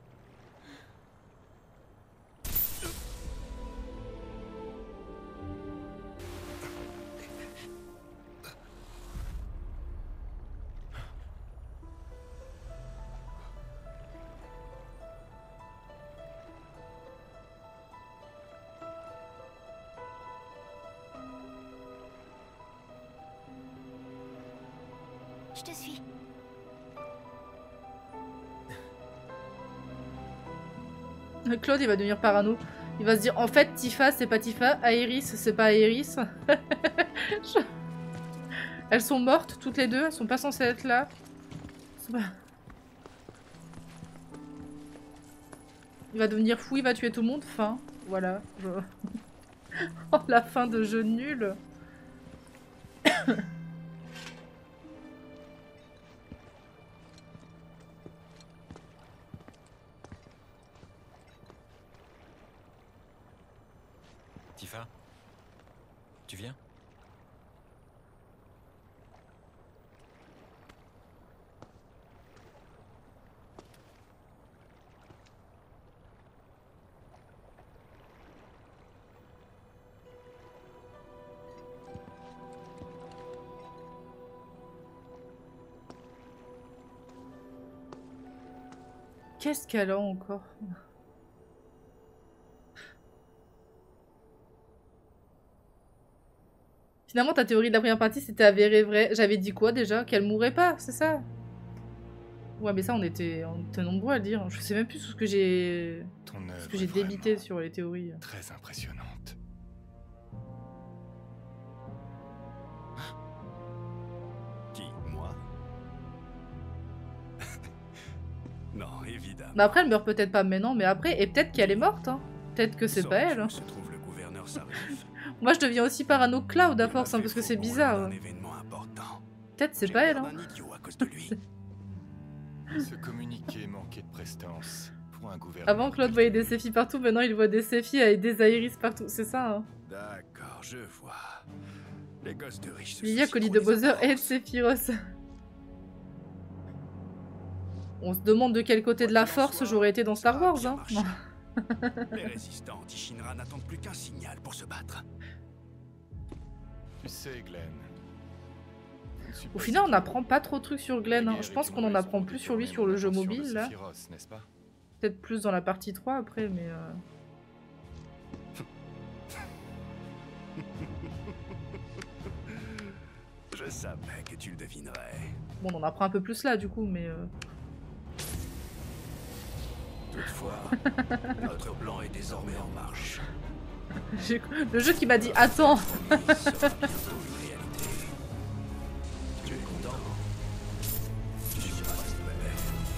Je te suis. Claude, il va devenir parano. Il va se dire, en fait, Tifa, c'est pas Tifa. Aerys, c'est pas Aerys. Elles sont mortes, toutes les deux. Elles sont pas censées être là. Pas... Il va devenir fou, il va tuer tout le monde. Fin. Voilà. Je... Oh, la fin de jeu nul. Qu'est-ce qu'elle a encore? Finalement, ta théorie de la première partie, c'était avéré vrai. J'avais dit quoi déjà? Qu'elle mourrait pas, c'est ça? Ouais, mais ça, on était nombreux à le dire. Je sais même plus ce que j'ai débité sur les théories. Très impressionnante. Qui, moi? Non, évidemment. Bah après, elle meurt peut-être pas maintenant, mais après, et peut-être qu'elle est morte. Hein. Peut-être que c'est pas elle. Hein. Se trouve le gouverneur Sarif. Moi, je deviens aussi parano que Cloud à force, hein, parce que c'est bizarre. Un événement important. Peut-être c'est pas elle. Hein. Un idiot à cause de lui. Ce communiqué manquait de prestance pour un gouverneur. Avant, Claude voyait des Séphies partout, maintenant il voit des Séphies avec des Aéris partout. C'est ça, hein. D'accord, je vois. Les gosses de riches se Lilia, soucient colis trop de des Bowser et de apparences. Sephiroth. On se demande de quel côté de la force j'aurais été dans Star Wars, hein. Non. Les résistants anti-Shinra n'attendent plus qu'un signal pour se battre. Tu sais, Glenn. je ne suis Au pas final, on si- n'apprend pas trop de trucs sur Glenn. La Hein. guerre Je est pense une qu'on en raison apprend de plus sur lui détourner sur le jeu l'attention de mobile, là. Sephiroth, n'est-ce pas? Peut-être plus dans la partie 3 après, mais... Je savais que tu le devinerais. Bon, on en apprend un peu plus là, du coup, mais... Toutefois, notre plan est désormais en marche. Le jeu qui m'a dit « Attends !» Promis sera bientôt une réalité. Tu es content? Tu suis pas prêt.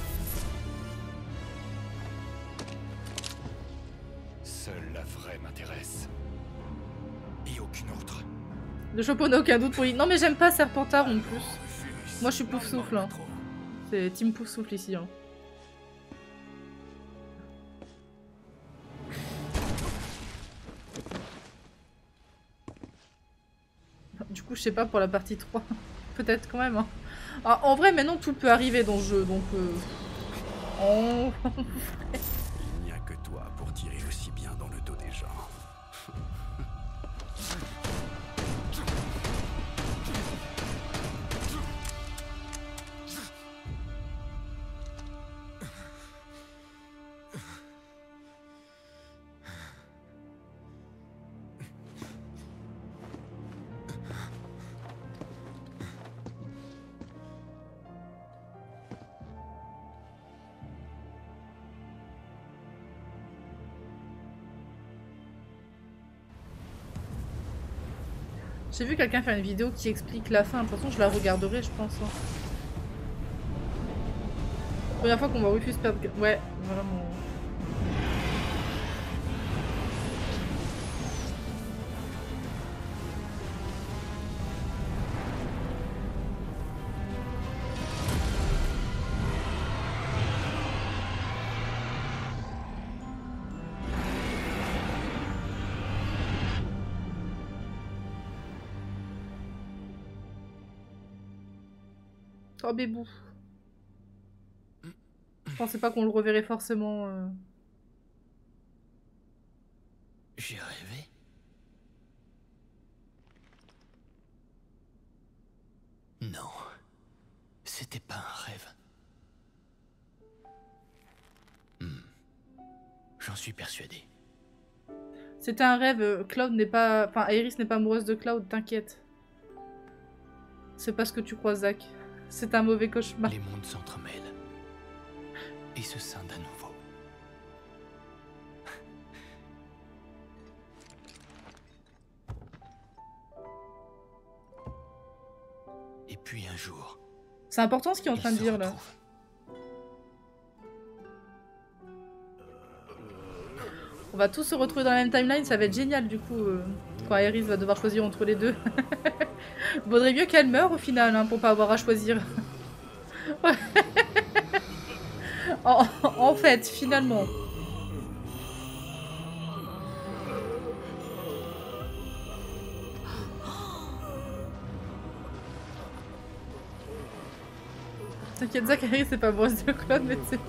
Seule la vraie m'intéresse. Et aucune autre. Le chapeau n'a aucun doute pour lui. Non, mais j'aime pas Serpentard en plus. Moi, je suis Poufsouffle. Hein. C'est Team Poufsouffle ici. Hein. Du coup, je sais pas pour la partie 3. Peut-être quand même. Hein. Ah, en vrai, maintenant, tout peut arriver dans le jeu. Donc... Oh... Il n'y a que toi pour tirer aussi bien dans le dos des gens. J'ai vu quelqu'un faire une vidéo qui explique la fin. De toute façon, je la regarderai, je pense. Hein. Première fois qu'on voit Rufus perdre... Ouais, vraiment. Oh, bébou. Je pensais pas qu'on le reverrait forcément. J'ai rêvé. Non, c'était pas un rêve. J'en suis persuadé. C'était un rêve. Cloud n'est pas... Enfin, Aerys n'est pas amoureuse de Cloud, t'inquiète. C'est pas ce que tu crois, Zach. C'est un mauvais cauchemar. Les mondes s'entremêlent et se scindent à nouveau. Et puis un jour... C'est important ce qu'il est en train de dire, là. On va tous se retrouver dans la même timeline, ça va être génial, du coup, quand Aerys va devoir choisir entre les deux. Vaudrait mieux qu'elle meure, au final, hein, pour pas avoir à choisir. En fait, finalement... T'inquiète, Zach, Aerys, c'est pas Brosse de Claude, mais c'est...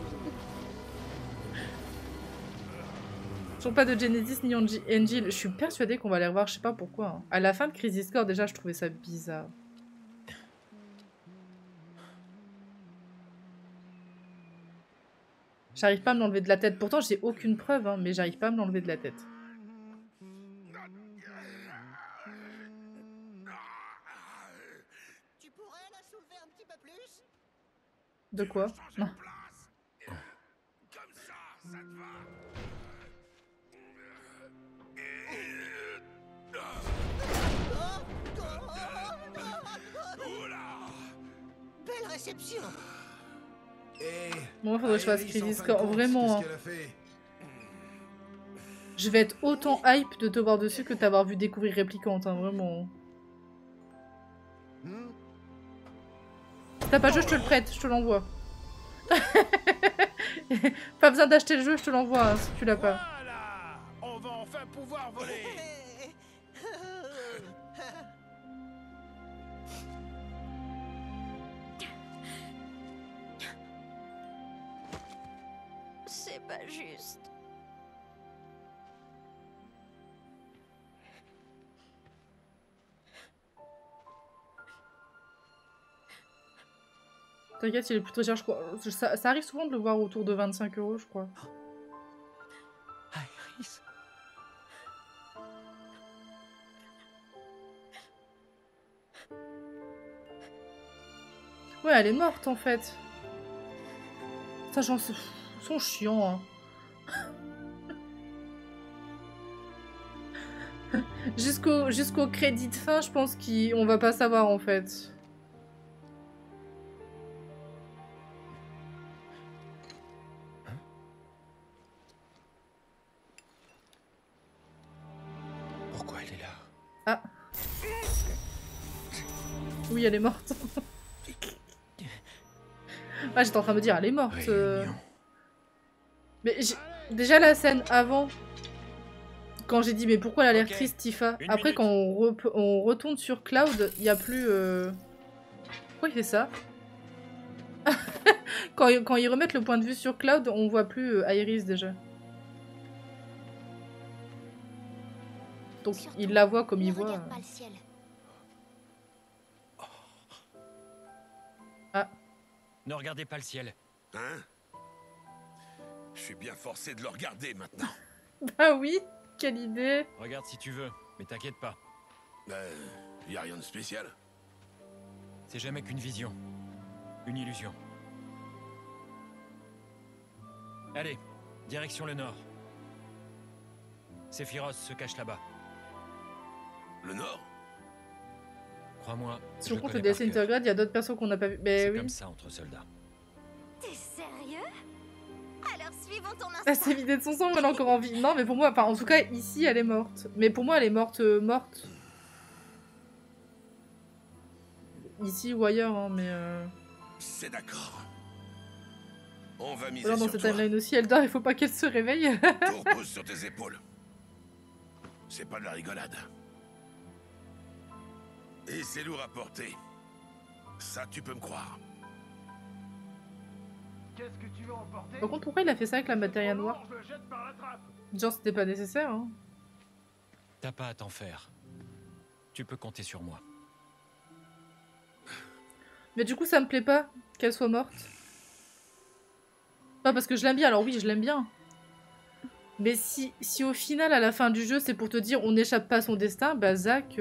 Toujours pas de Genesis ni Angel. Je suis persuadée qu'on va les revoir, je sais pas pourquoi. Hein. À la fin de Crisis Core, déjà, je trouvais ça bizarre. J'arrive pas à me l'enlever de la tête. Pourtant, j'ai aucune preuve, hein, mais j'arrive pas à me l'enlever de la tête. Tu pourrais la soulever un petit peu plus? De quoi? Non. Comme ça te va. Belle réception. Et Bon, faudrait que je fasse Iris, Crisis en fin de Core. compte, Vraiment, qu'est-ce hein. qu'elle a fait? Je vais être autant hype de te voir dessus que t'avoir vu découvrir Réplicante, hein, vraiment. Si t'as pas le jeu, je te le prête, je te l'envoie. Pas besoin d'acheter le jeu, je te l'envoie hein, si tu l'as pas. Voilà! On va enfin pouvoir voler! C'est pas juste. T'inquiète, il est plutôt cher, je crois. Ça arrive souvent de le voir autour de 25 €, je crois. Iris. Ouais, elle est morte en fait. Ça, j'en sais. Ils sont chiants, hein. Jusqu'au crédit de fin, je pense qu'on va pas savoir en fait. Pourquoi elle est là? Ah. Oui, elle est morte. Ah, j'étais en train de me dire, elle est morte. Réunion. Mais déjà la scène avant, quand j'ai dit mais pourquoi elle a l'air Ok. triste Tifa. Une Après minute. quand on retourne sur Cloud, il y a plus. Pourquoi il fait ça? quand ils remettent le point de vue sur Cloud, on voit plus Iris déjà. Donc Surtout, il la voit comme ne il voit. regarde pas le ciel. Ne regardez pas le ciel. Hein? Je suis bien forcé de le regarder maintenant. Ah oui, quelle idée. Regarde si tu veux, mais t'inquiète pas. Y a rien de spécial. C'est jamais qu'une vision. Une illusion. Allez, direction le nord. Sephiroth se cache là-bas. Le Nord? Crois-moi. Si je on compte le connais par DLC cœur. Intergrade, il y a d'autres persos qu'on n'a pas vu. Mais C'est oui. comme ça entre soldats. T'es sérieux? Alors suivons ton Elle instinct. s'est vidée de son sang, mais elle est encore en vie. Non, mais pour moi, enfin, en tout cas, ici, elle est morte. Mais pour moi, elle est morte, morte. Ici ou ailleurs, hein, mais... C'est d'accord. On va miser Alors, dans sur cette toi. timeline aussi, elle dort, il faut pas qu'elle se réveille. Tout repose sur tes épaules. C'est pas de la rigolade. Et c'est lourd à porter. Ça, tu peux me croire. Qu'est-ce que tu veux emporter? Par contre, pourquoi il a fait ça avec la matière noire? Je le jette par la trappe. Genre, c'était pas nécessaire, hein. T'as pas à t'en faire. Tu peux compter sur moi. Mais du coup, ça me plaît pas qu'elle soit morte. Pas parce que je l'aime bien, alors oui, je l'aime bien. Mais si au final, à la fin du jeu, c'est pour te dire on n'échappe pas à son destin, bah Zack...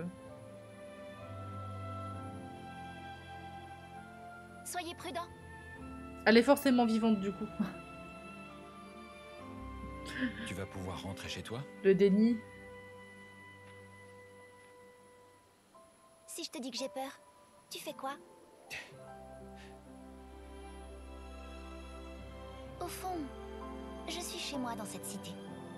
Soyez prudents. Elle est forcément vivante, du coup. Tu vas pouvoir rentrer chez toi? Le déni. Si je te dis que j'ai peur, tu fais quoi? Au fond, je suis chez moi dans cette cité.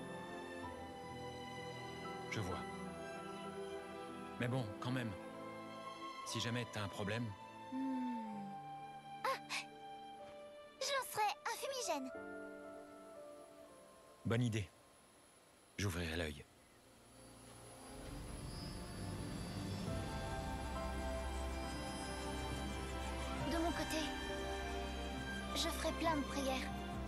Je vois. Mais bon, quand même. Si jamais t'as un problème, Ah! Je lancerai un fumigène. bonne idée. J'ouvrirai l'œil. De mon côté, je ferai plein de prières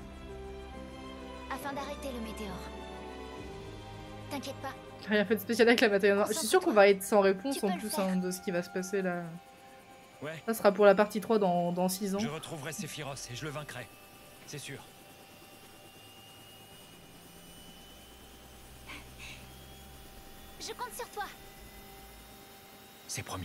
afin d'arrêter le météore. T'inquiète pas, Rien fait de spécial avec la matière noire. Je suis sûre qu'on va être sans réponse Tu en peux le plus faire. hein, de ce qui va se passer là. Ouais, Ça sera pour la partie 3 dans 6 ans. je retrouverai Sephiroth et je le vaincrai. C'est sûr. C'est promis.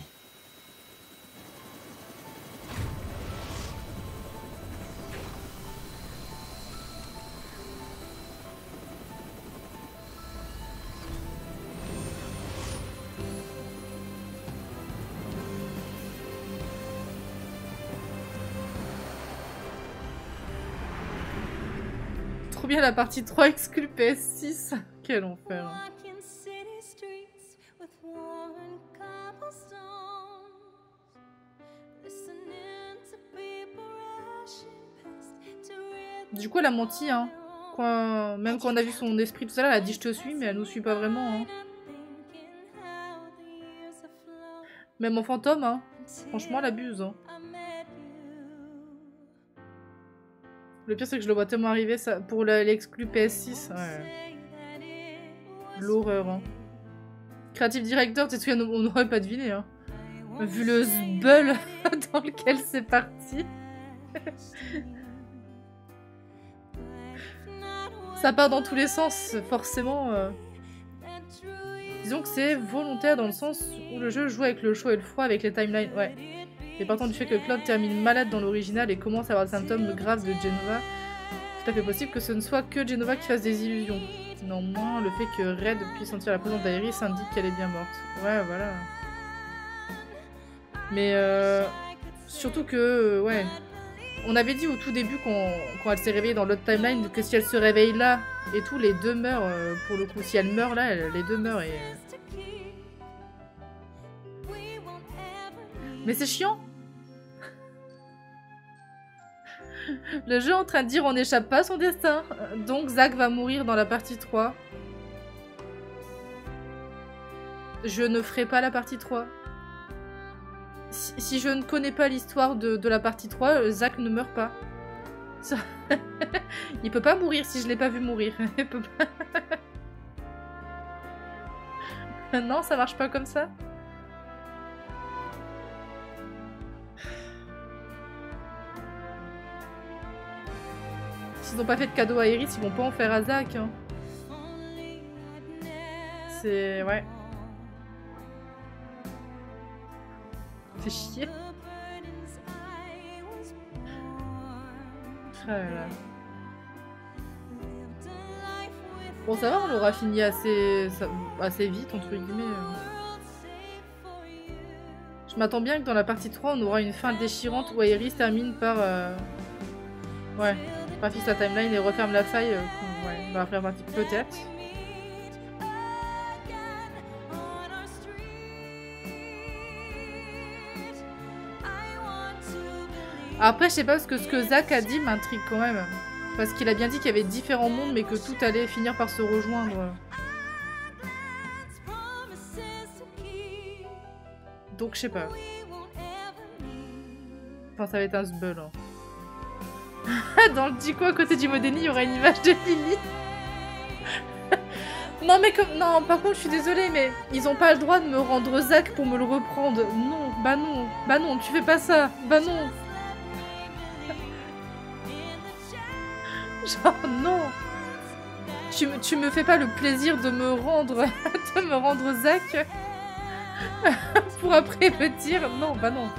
Trop bien la partie 3 exclue PS6. Quel enfer. Walking city streets with worn cobblestones, listening to people rushing past to rid Du coup, elle a menti, hein. Même quand on a vu son esprit tout à l'heure, elle a dit je te suis, mais elle nous suit pas vraiment, hein. thinking how the years have flown Même en fantôme, hein. Franchement, elle abuse, hein. I met you. Le pire, c'est que je le vois tellement arriver ça, pour l'exclu PS6. Ouais. Say that it was L'horreur, hein. Creative Director, c'est ce qu'on n'aurait pas deviné, hein. I won't Vu le say zbeul that it dans lequel c'est parti. Ça part dans tous les sens, forcément. Disons que c'est volontaire dans le sens où le jeu joue avec le chaud et le froid, avec les timelines. Ouais. Et partant du fait que Claude termine malade dans l'original et commence à avoir des symptômes graves de Jenova, tout à fait possible que ce ne soit que Jenova qui fasse des illusions. Néanmoins, le fait que Red puisse sentir la présence d'Aerys indique qu'elle est bien morte. Ouais, voilà. Mais surtout que, ouais. On avait dit au tout début, quand elle s'est réveillée dans l'autre timeline, que si elle se réveille là et tout, les deux meurent. Pour le coup, si elle meurt là, les deux meurent. Et... Mais c'est chiant. Le jeu est en train de dire on n'échappe pas à son destin. Donc Zack va mourir dans la partie 3. Je ne ferai pas la partie 3. Si je ne connais pas l'histoire de la partie 3, Zack ne meurt pas. Ça... Il peut pas mourir si je l'ai pas vu mourir. Il peut pas... Non, ça marche pas comme ça. S'ils n'ont pas fait de cadeau à Aerys, ils vont pas en faire à Zack. Hein. C'est... ouais. C'est chier. Ah là là. Bon, ça va, on l'aura fini assez vite, entre guillemets. Je m'attends bien que dans la partie 3, on aura une fin déchirante où Aerys termine par... ouais, raffixe la timeline et referme la faille ouais, dans la première partie, peut-être. Après, je sais pas, parce que ce que Zack a dit m'intrigue quand même. Parce qu'il a bien dit qu'il y avait différents mondes, mais que tout allait finir par se rejoindre. Donc, je sais pas. Enfin, ça va être un zbeul. Hein. Dans le dit quoi, à côté du Modénie, il y aura une image de Lily. Non, mais comme... Non, par contre, je suis désolée, mais ils ont pas le droit de me rendre Zack pour me le reprendre. Non, bah non. Bah non, tu fais pas ça. Bah non. Genre non. Tu me fais pas le plaisir de me rendre Zack pour après me dire non, bah non.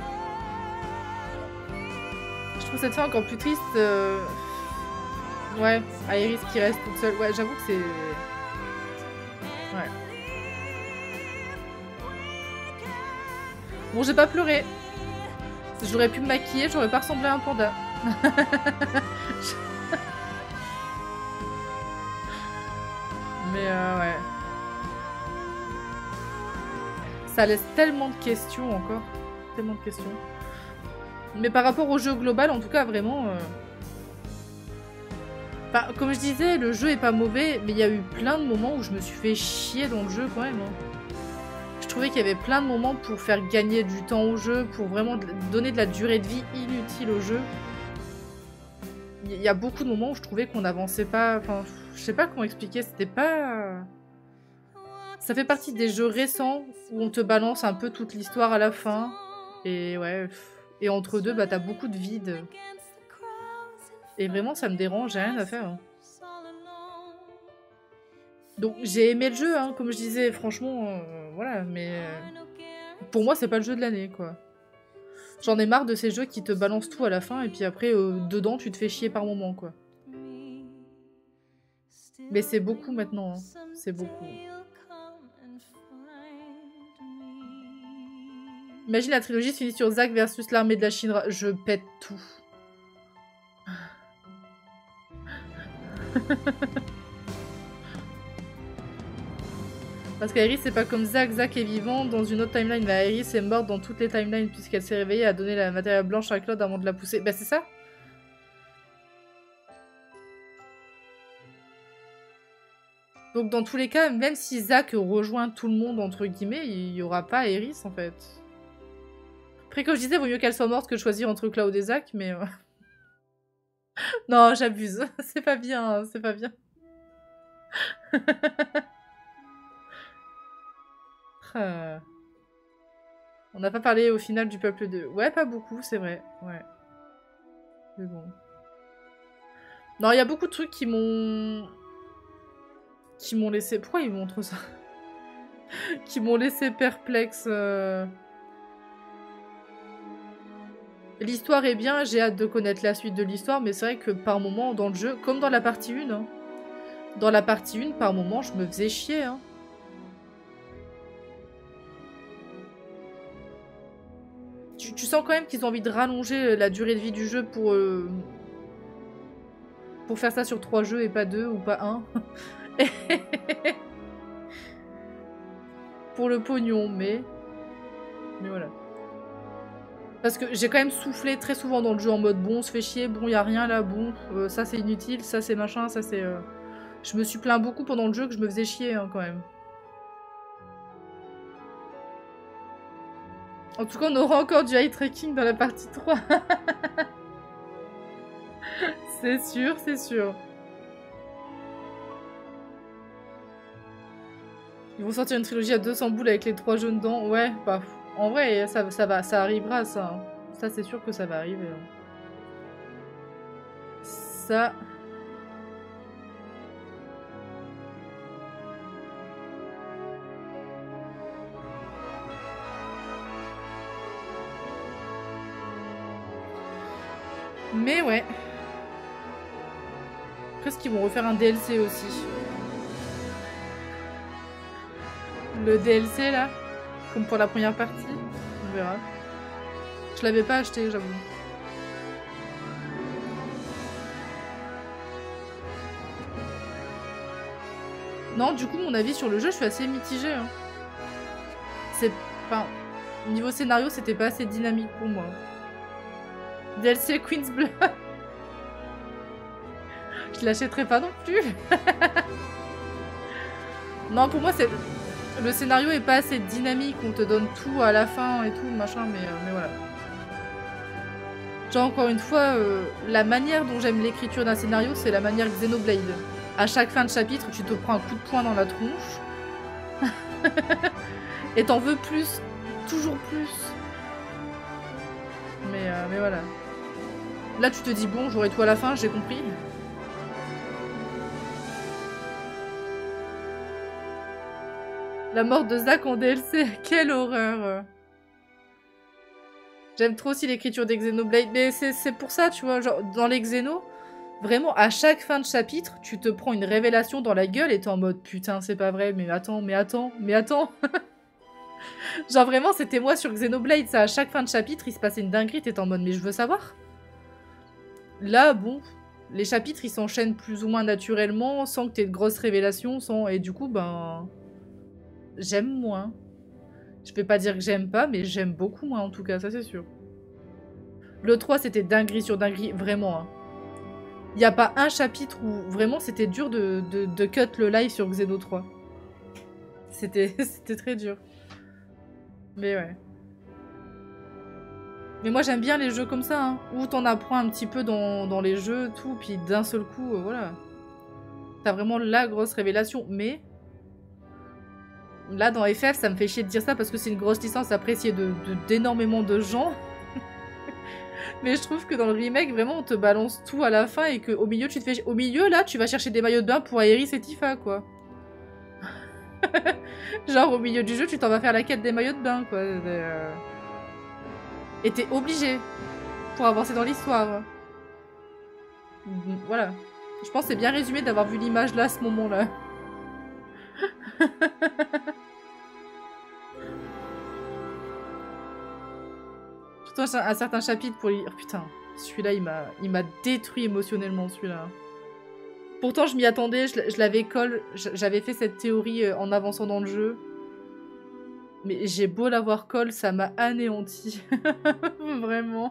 Je trouve cette fin encore plus triste. Ouais, Aerys qui reste toute seule. Ouais, j'avoue que c'est... Ouais. Bon, j'ai pas pleuré. J'aurais pu me maquiller, j'aurais pas ressemblé à un panda. Mais ouais. Ça laisse tellement de questions encore. Tellement de questions. Mais par rapport au jeu global, en tout cas, vraiment... Enfin, comme je disais, le jeu est pas mauvais, mais il y a eu plein de moments où je me suis fait chier dans le jeu quand même. Hein. Je trouvais qu'il y avait plein de moments pour faire gagner du temps au jeu, pour vraiment donner de la durée de vie inutile au jeu. Il y a beaucoup de moments où je trouvais qu'on n'avançait pas... Enfin, je sais pas comment expliquer, c'était pas... Ça fait partie des jeux récents où on te balance un peu toute l'histoire à la fin. Et ouais... Et entre deux, bah t'as beaucoup de vide. Et vraiment, ça me dérange, j'ai rien à faire. Hein. Donc j'ai aimé le jeu, hein, comme je disais, franchement, voilà, mais... Pour moi, c'est pas le jeu de l'année, quoi. J'en ai marre de ces jeux qui te balancent tout à la fin et puis après, dedans, tu te fais chier par moment, quoi. Mais c'est beaucoup maintenant, hein. C'est beaucoup. Imagine la trilogie se finit sur Zack versus l'armée de la Shinra. Je pète tout. Parce qu'Aeris c'est pas comme Zack. Zack est vivant dans une autre timeline, mais Aeris est morte dans toutes les timelines puisqu'elle s'est réveillée et a donné la matière blanche à Claude avant de la pousser. Bah c'est ça. Donc dans tous les cas, même si Zack rejoint tout le monde entre guillemets, il y aura pas Aeris en fait. Après comme je disais, vaut mieux qu'elle soit morte que de choisir entre Cloud et Zack, mais... non, j'abuse. C'est pas bien, c'est pas bien. On n'a pas parlé au final du peuple de... Ouais, pas beaucoup, c'est vrai. Ouais. Mais bon. Non, il y a beaucoup de trucs qui m'ont laissé... Pourquoi ils montrent ça? Qui m'ont laissé perplexe. L'histoire est bien, j'ai hâte de connaître la suite de l'histoire, mais c'est vrai que par moment dans le jeu, comme dans la partie 1, hein, dans la partie 1, par moment, je me faisais chier. Hein. Tu sens quand même qu'ils ont envie de rallonger la durée de vie du jeu pour faire ça sur 3 jeux et pas 2 ou pas 1. Pour le pognon, mais voilà. Parce que j'ai quand même soufflé très souvent dans le jeu en mode bon, on se fait chier, bon, y a rien là, bon, ça c'est inutile, ça c'est machin, ça c'est... Je me suis plaint beaucoup pendant le jeu que je me faisais chier hein, quand même. En tout cas, on aura encore du eye tracking dans la partie 3. C'est sûr, c'est sûr. Ils vont sortir une trilogie à 200 boules avec les 3 jeux dedans. Ouais, bah... En vrai, ça va, ça arrivera, ça. Ça, c'est sûr que ça va arriver. Ça... Mais ouais. Presque qu'ils vont refaire un DLC aussi. Le DLC, là. Comme pour la première partie, on verra. Je l'avais pas acheté, j'avoue. Non, du coup, mon avis sur le jeu, je suis assez mitigée. Hein. C'est... Enfin, niveau scénario, c'était pas assez dynamique pour moi. DLC Queen's Blood. Je l'achèterai pas non plus. Non, pour moi, c'est... Le scénario est pas assez dynamique, on te donne tout à la fin et tout, machin, mais voilà. Genre, encore une fois, la manière dont j'aime l'écriture d'un scénario, c'est la manière Xenoblade. À chaque fin de chapitre, tu te prends un coup de poing dans la tronche. Et t'en veux plus, toujours plus. Mais voilà. Là, tu te dis, bon, j'aurai tout à la fin, j'ai compris. La mort de Zack en DLC, quelle horreur! J'aime trop aussi l'écriture des Xenoblade, mais c'est pour ça, tu vois, genre, dans les Xeno, vraiment, à chaque fin de chapitre, tu te prends une révélation dans la gueule et t'es en mode, putain, c'est pas vrai, mais attends, mais attends, mais attends! Genre, vraiment, c'était moi sur Xenoblade, ça, à chaque fin de chapitre, il se passait une dinguerie, t'étais en mode, mais je veux savoir. Là, bon, les chapitres, ils s'enchaînent plus ou moins naturellement, sans que t'aies de grosses révélations, sans... Et du coup, ben... J'aime moins. Je vais pas dire que j'aime pas, mais j'aime beaucoup moins en tout cas, ça c'est sûr. Le 3 c'était dinguerie sur dinguerie, vraiment. Hein. Y a pas un chapitre où vraiment c'était dur de cut le live sur Xeno 3. C'était très dur. Mais ouais. Mais moi j'aime bien les jeux comme ça, hein, où t'en apprends un petit peu dans les jeux, tout, puis d'un seul coup, voilà. T'as vraiment la grosse révélation, mais... Là, dans FF, ça me fait chier de dire ça parce que c'est une grosse licence appréciée d'énormément de gens. Mais je trouve que dans le remake, vraiment, on te balance tout à la fin et qu'au milieu, tu te fais... Au milieu, là, tu vas chercher des maillots de bain pour Aeris et Tifa, quoi. Genre au milieu du jeu, tu t'en vas faire la quête des maillots de bain, quoi. Et t'es obligé pour avancer dans l'histoire. Voilà. Je pense que c'est bien résumé d'avoir vu l'image là à ce moment-là. Surtout un certain chapitre pour lire. Putain, celui-là il m'a détruit émotionnellement, celui-là. Pourtant je m'y attendais, je l'avais call, j'avais fait cette théorie en avançant dans le jeu. Mais j'ai beau l'avoir call, ça m'a anéanti. Vraiment.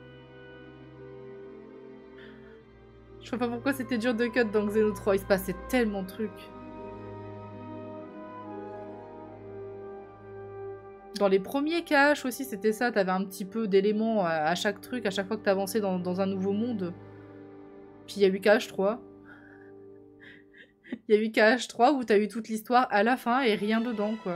Je vois pas pourquoi c'était dur de cut dans Xeno 3, il se passait tellement de trucs. Dans les premiers caches aussi, c'était ça, t'avais un petit peu d'éléments à chaque truc, à chaque fois que t'avançais dans un nouveau monde. Puis il y a eu KH3. Il y a eu KH3 où t'as eu toute l'histoire à la fin et rien dedans, quoi.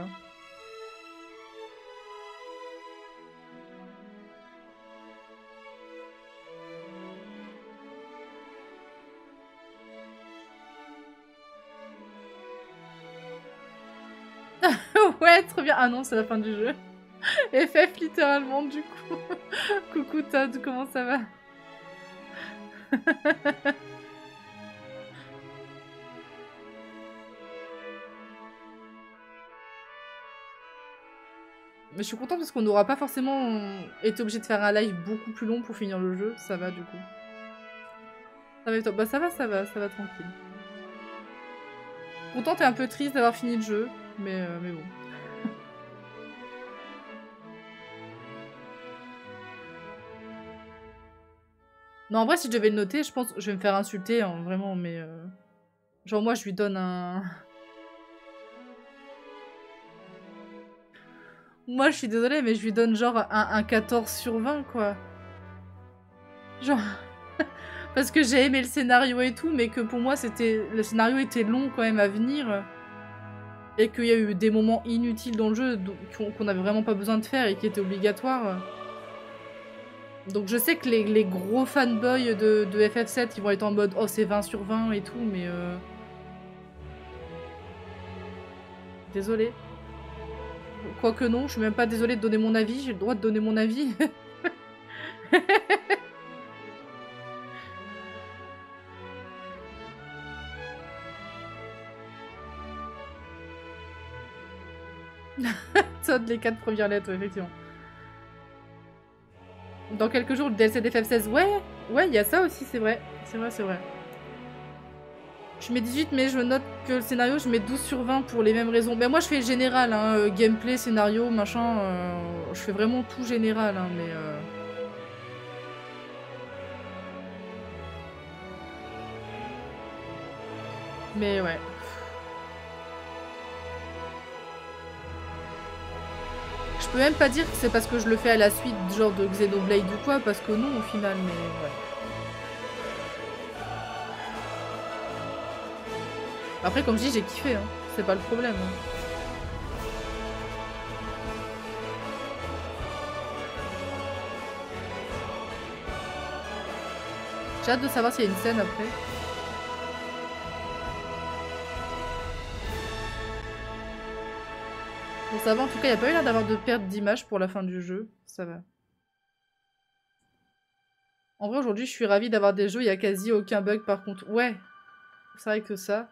Ouais, trop bien. Ah non, c'est la fin du jeu. FF littéralement, du coup. Coucou Todd, comment ça va? Mais je suis contente parce qu'on n'aura pas forcément été obligé de faire un live beaucoup plus long pour finir le jeu. Ça va, du coup. Ça va, bah ça va tranquille. Contente et un peu triste d'avoir fini le jeu, mais bon. Non, en vrai, si je devais le noter, je pense que je vais me faire insulter, hein, vraiment, mais... Genre, moi, je lui donne un... Moi, je suis désolée, mais je lui donne genre un 14 sur 20, quoi. Genre... Parce que j'ai aimé le scénario et tout, mais que pour moi, le scénario était long quand même à venir. Et qu'il y a eu des moments inutiles dans le jeu qu'on n'avait vraiment pas besoin de faire et qui étaient obligatoires. Donc je sais que les gros fanboys de FF7, ils vont être en mode « Oh, c'est 20 sur 20 et tout », mais... Désolée. Quoique non, je suis même pas désolée de donner mon avis, j'ai le droit de donner mon avis. Todd, les 4 premières lettres, effectivement. Dans quelques jours, le DLC d'FF16, ouais, il y a ça aussi, c'est vrai. C'est vrai. Je mets 18, mais je note que le scénario, je mets 12 sur 20 pour les mêmes raisons. Mais moi, je fais général, hein, gameplay, scénario, machin. Je fais vraiment tout général, hein, mais... Mais ouais. Je peux même pas dire que c'est parce que je le fais à la suite, genre de Xenoblade ou quoi, parce que non, au final, mais ouais. Après, comme je dis, j'ai kiffé, hein. C'est pas le problème. Hein. J'ai hâte de savoir s'il y a une scène après. Bon, ça va, en tout cas, il n'y a pas eu l'air d'avoir de perte d'image pour la fin du jeu. Ça va. En vrai, aujourd'hui, je suis ravie d'avoir des jeux, il n'y a quasi aucun bug par contre. Ouais, c'est vrai que ça...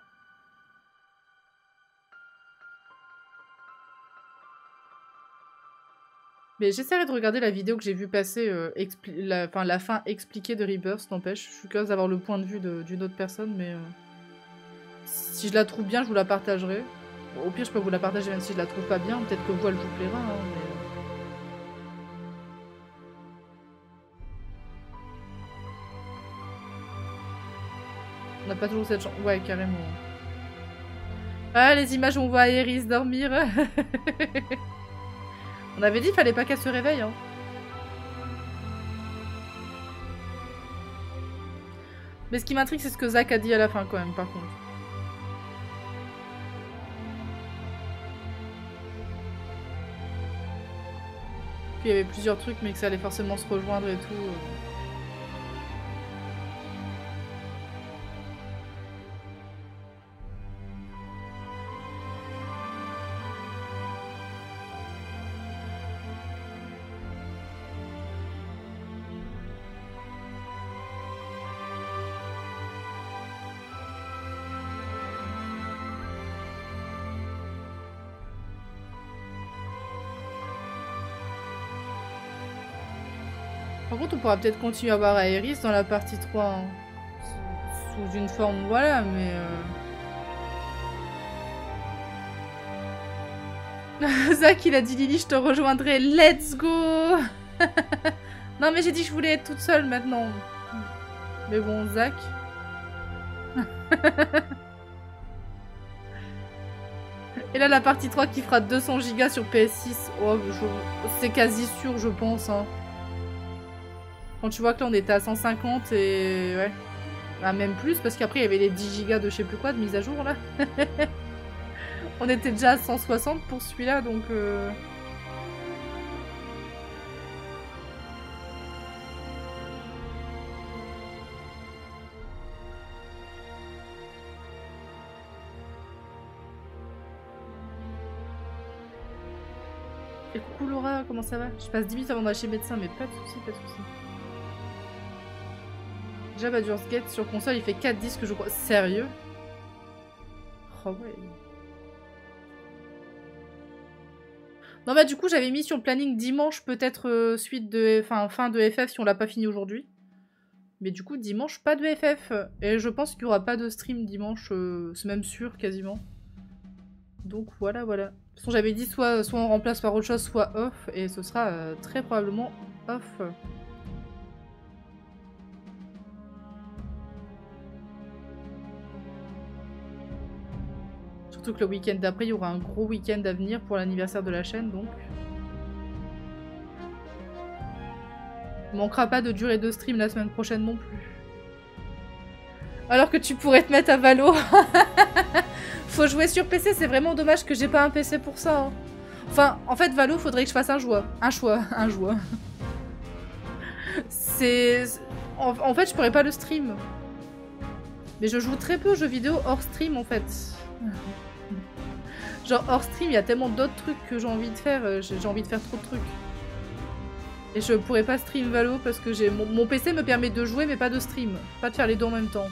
Mais j'essaierai de regarder la vidéo que j'ai vu passer, la fin expliquée de Rebirth, n'empêche. Je suis curieuse d'avoir le point de vue d'une autre personne, mais... si je la trouve bien, je vous la partagerai. Au pire, je peux vous la partager même si je la trouve pas bien. Peut-être que vous, elle vous plaira. Hein, mais... On n'a pas toujours cette chance. Ouais, carrément. Ah, les images, on voit Aerys dormir. On avait dit qu'il fallait pas qu'elle se réveille. Hein. Mais ce qui m'intrigue, c'est ce que Zach a dit à la fin, quand même, par contre. Puis il y avait plusieurs trucs, mais que ça allait forcément se rejoindre et tout. Par contre, on pourra peut-être continuer à voir Aerys dans la partie 3. Hein. Sous une forme, voilà, mais... Zach, il a dit Lily, je te rejoindrai. Let's go. Non, mais j'ai dit que je voulais être toute seule maintenant. Mais bon, Zach... Et là, la partie 3 qui fera 200 Go sur PS6. Oh, c'est quasi sûr, je pense. Hein. Quand tu vois que là, on était à 150 et... Ouais. Ah, même plus, parce qu'après, il y avait les 10 Go de je sais plus quoi de mise à jour, là. On était déjà à 160 pour celui-là, donc... Et coucou Laura, comment ça va? Je passe 10 minutes avant d'aller chez le médecin, mais pas de soucis, pas de soucis. Déjà, Baldur's Gate sur console, il fait 4 disques, je crois. Sérieux? Oh ouais. Non, bah du coup, j'avais mis sur le planning dimanche, peut-être suite de... Enfin, fin de FF si on l'a pas fini aujourd'hui. Mais du coup, dimanche, pas de FF. Et je pense qu'il y aura pas de stream dimanche, c'est même sûr, quasiment. Donc voilà, voilà. De toute façon, j'avais dit soit on remplace par autre chose, soit off, et ce sera très probablement off. Surtout que le week-end d'après, il y aura un gros week-end à venir pour l'anniversaire de la chaîne, donc... Il manquera pas de durée de stream la semaine prochaine non plus. Alors que tu pourrais te mettre à Valo. Faut jouer sur PC, c'est vraiment dommage que j'ai pas un PC pour ça. Hein. Enfin, en fait, Valo, faudrait que je fasse un choix. Un choix. C'est... En fait, je pourrais pas le stream. Mais je joue très peu aux jeux vidéo hors stream, en fait. Genre, hors stream, il y a tellement d'autres trucs que j'ai envie de faire. J'ai envie de faire trop de trucs. Et je pourrais pas stream Valo parce que j'ai mon PC me permet de jouer, mais pas de stream. Pas de faire les deux en même temps.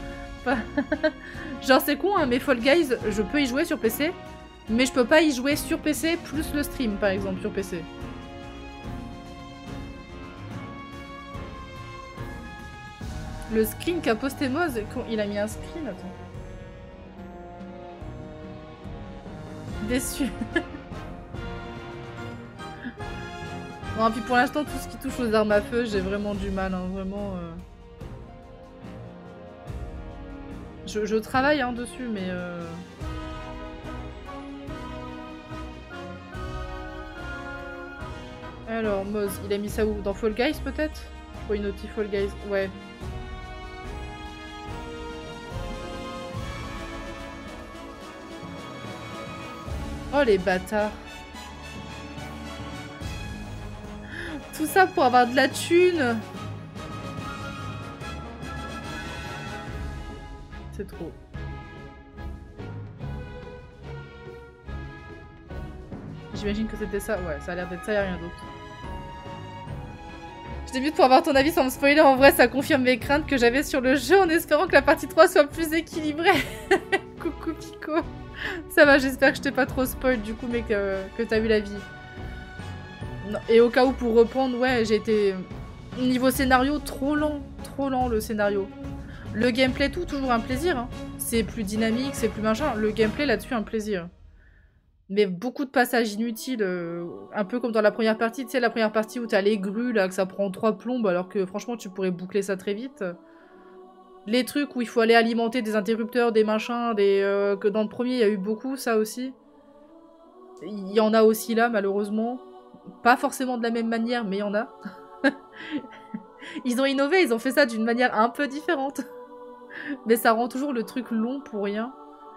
Genre c'est con hein, mais Fall Guys, je peux y jouer sur PC, mais je peux pas y jouer sur PC plus le stream par exemple sur PC. Le screen qu'a posté Moz, il a mis un screen, attends. Déçu. Bon, puis pour l'instant tout ce qui touche aux armes à feu, j'ai vraiment du mal, hein, vraiment... Je travaille hein, dessus, mais... Alors, Moz, il a mis ça où? Dans Fall Guys, peut-être? Je vois une notif Fall Guys, ouais. Oh, les bâtards. Tout ça pour avoir de la thune. C'est trop. J'imagine que c'était ça. Ouais, ça a l'air d'être ça, y a rien d'autre. Je débute pour avoir ton avis sans me spoiler. En vrai, ça confirme mes craintes que j'avais sur le jeu en espérant que la partie 3 soit plus équilibrée. Coucou Pico. Ça va, j'espère que je t'ai pas trop spoil du coup, mais que t'as eu la vie. Non, et au cas où, pour reprendre, ouais, j'ai été... Niveau scénario, trop lent le scénario. Le gameplay, toujours un plaisir. Hein. C'est plus dynamique, c'est plus machin. Le gameplay, là-dessus, un plaisir. Mais beaucoup de passages inutiles. Un peu comme dans la première partie. Tu sais, la première partie où t'as les grues, là, que ça prend 3 plombes, alors que franchement, tu pourrais boucler ça très vite. Les trucs où il faut aller alimenter des interrupteurs, des machins, que dans le premier, il y a eu beaucoup, ça aussi. Il y en a aussi là, malheureusement. Pas forcément de la même manière, mais il y en a. Ils ont innové, ils ont fait ça d'une manière un peu différente. Mais ça rend toujours le truc long pour rien.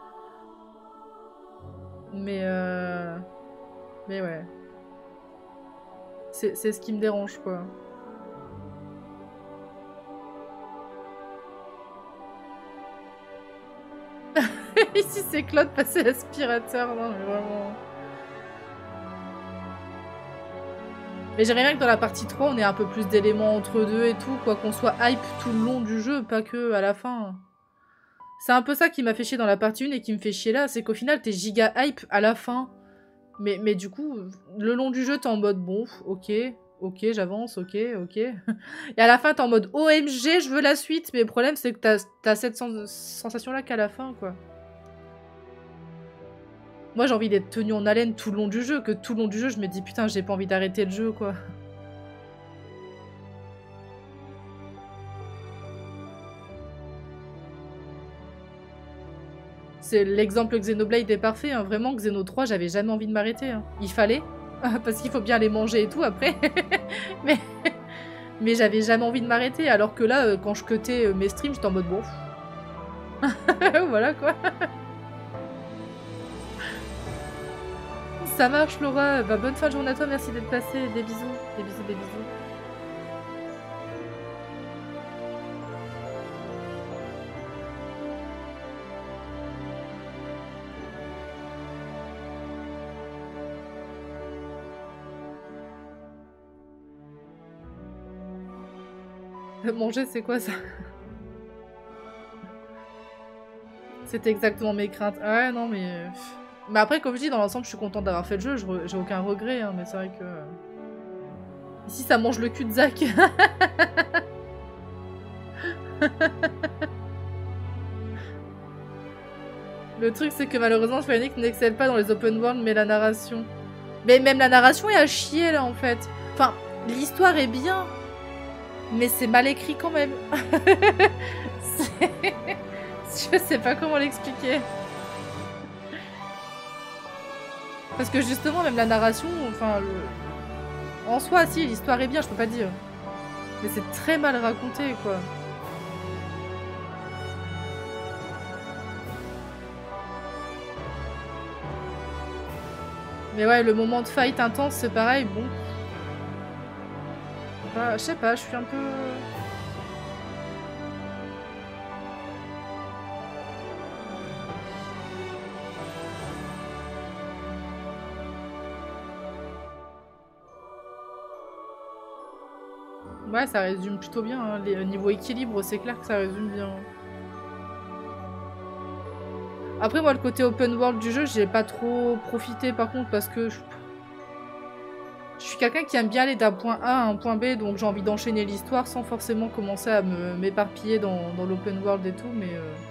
Mais ouais. C'est ce qui me dérange, quoi. Ici, c'est Claude passer l'aspirateur. Non, mais vraiment... Mais j'aimerais bien que dans la partie 3, on ait un peu plus d'éléments entre deux et tout, quoi, qu'on soit hype tout le long du jeu, pas que à la fin. C'est un peu ça qui m'a fait chier dans la partie 1 et qui me fait chier là, c'est qu'au final, t'es giga hype à la fin. Mais du coup, le long du jeu, t'es en mode bon, ok, ok, j'avance, ok, ok. Et à la fin, t'es en mode OMG, je veux la suite. Mais le problème, c'est que t'as cette sensation-là qu'à la fin, quoi. Moi, j'ai envie d'être tenue en haleine tout le long du jeu. Que tout le long du jeu, je me dis, putain, j'ai pas envie d'arrêter le jeu, quoi. C'est l'exemple Xenoblade est parfait. Hein. Vraiment, Xeno 3, j'avais jamais envie de m'arrêter. Hein. Il fallait. Parce qu'il faut bien les manger et tout après. mais mais j'avais jamais envie de m'arrêter. Alors que là, quand je cutais mes streams, j'étais en mode bon. Voilà quoi. Ça marche Laura. Bah, bonne fin de journée à toi. Merci d'être passé. Des bisous. Des bisous, des bisous. Manger, c'est quoi ça? C'était exactement mes craintes. Ah ouais, non, mais... Mais après, comme je dis, dans l'ensemble, je suis contente d'avoir fait le jeu. J'ai aucun regret, hein, mais c'est vrai que... Ici, ça mange le cul de Zach. Le truc, c'est que malheureusement, Square Enix n'excelle pas dans les open world, mais la narration... Mais même la narration est à chier, là, en fait. Enfin, l'histoire est bien... Mais c'est mal écrit quand même. Je sais pas comment l'expliquer. Parce que justement, même la narration, enfin, en soi, si, l'histoire est bien, je peux pas dire. Mais c'est très mal raconté, quoi. Mais ouais, le moment de fight intense, c'est pareil, bon. Je sais pas, je suis un peu... Ouais, ça résume plutôt bien. Hein. Niveau équilibre, c'est clair que ça résume bien. Après, moi, le côté open world du jeu, j'ai pas trop profité par contre parce que... Je suis quelqu'un qui aime bien aller d'un point A à un point B, donc j'ai envie d'enchaîner l'histoire sans forcément commencer à m'éparpiller dans l'open world et tout, mais...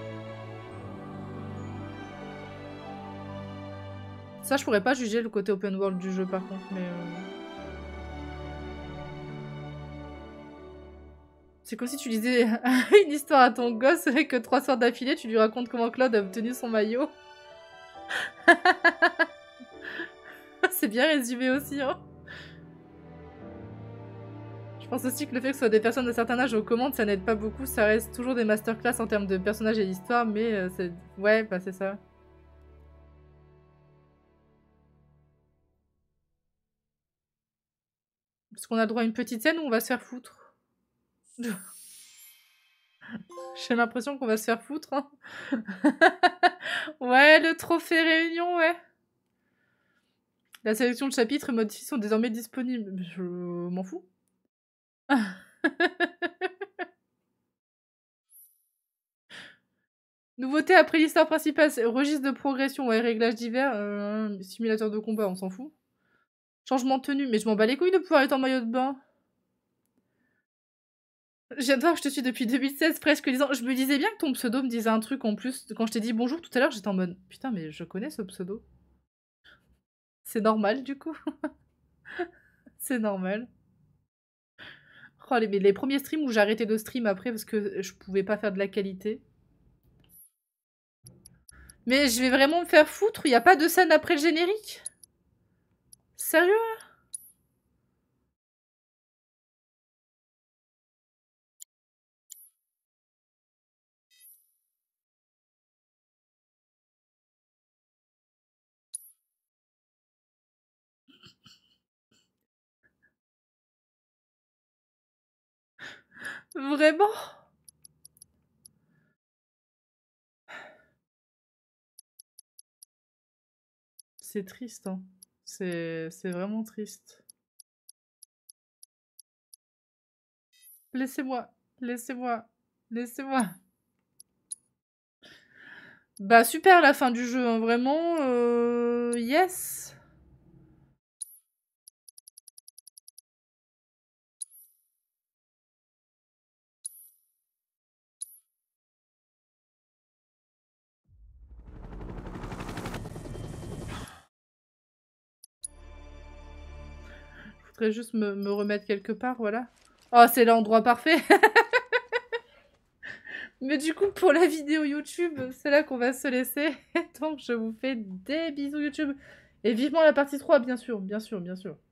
Ça, je pourrais pas juger le côté open world du jeu, par contre, mais... C'est comme si tu lisais une histoire à ton gosse et que 3 soirs d'affilée, tu lui racontes comment Claude a obtenu son maillot. C'est bien résumé aussi, hein. Je pense aussi que le fait que ce soit des personnes d'un certain âge aux commandes, ça n'aide pas beaucoup. Ça reste toujours des masterclass en termes de personnages et d'histoire, mais c'est... Ouais, bah c'est ça. Parce qu'on a le droit à une petite scène où on va se faire foutre. J'ai l'impression qu'on va se faire foutre. Hein. Ouais, le trophée réunion, ouais. La sélection de chapitres et modifiés sont désormais disponibles. Je m'en fous. Nouveauté après l'histoire principale, registre de progression, ouais, réglages divers, simulateur de combat, on s'en fout. Changement de tenue, mais je m'en bats les couilles de pouvoir être en maillot de bain. J'adore, je te suis depuis 2016, presque 10 ans. Je me disais bien que ton pseudo me disait un truc en plus. Quand je t'ai dit bonjour tout à l'heure, j'étais en mode putain, mais je connais ce pseudo. C'est normal du coup. C'est normal. Oh, les premiers streams où j'ai arrêté de stream après parce que je pouvais pas faire de la qualité. Mais je vais vraiment me faire foutre, il n'y a pas de scène après le générique? Sérieux? Vraiment? C'est triste, hein. C'est vraiment triste. Laissez-moi, laissez-moi, laissez-moi. Bah super la fin du jeu, hein, vraiment. Yes. faudrait juste me remettre quelque part, voilà. Oh, c'est l'endroit parfait. Mais du coup, pour la vidéo YouTube, c'est là qu'on va se laisser. Donc, je vous fais des bisous YouTube. Et vivement la partie 3, bien sûr, bien sûr, bien sûr.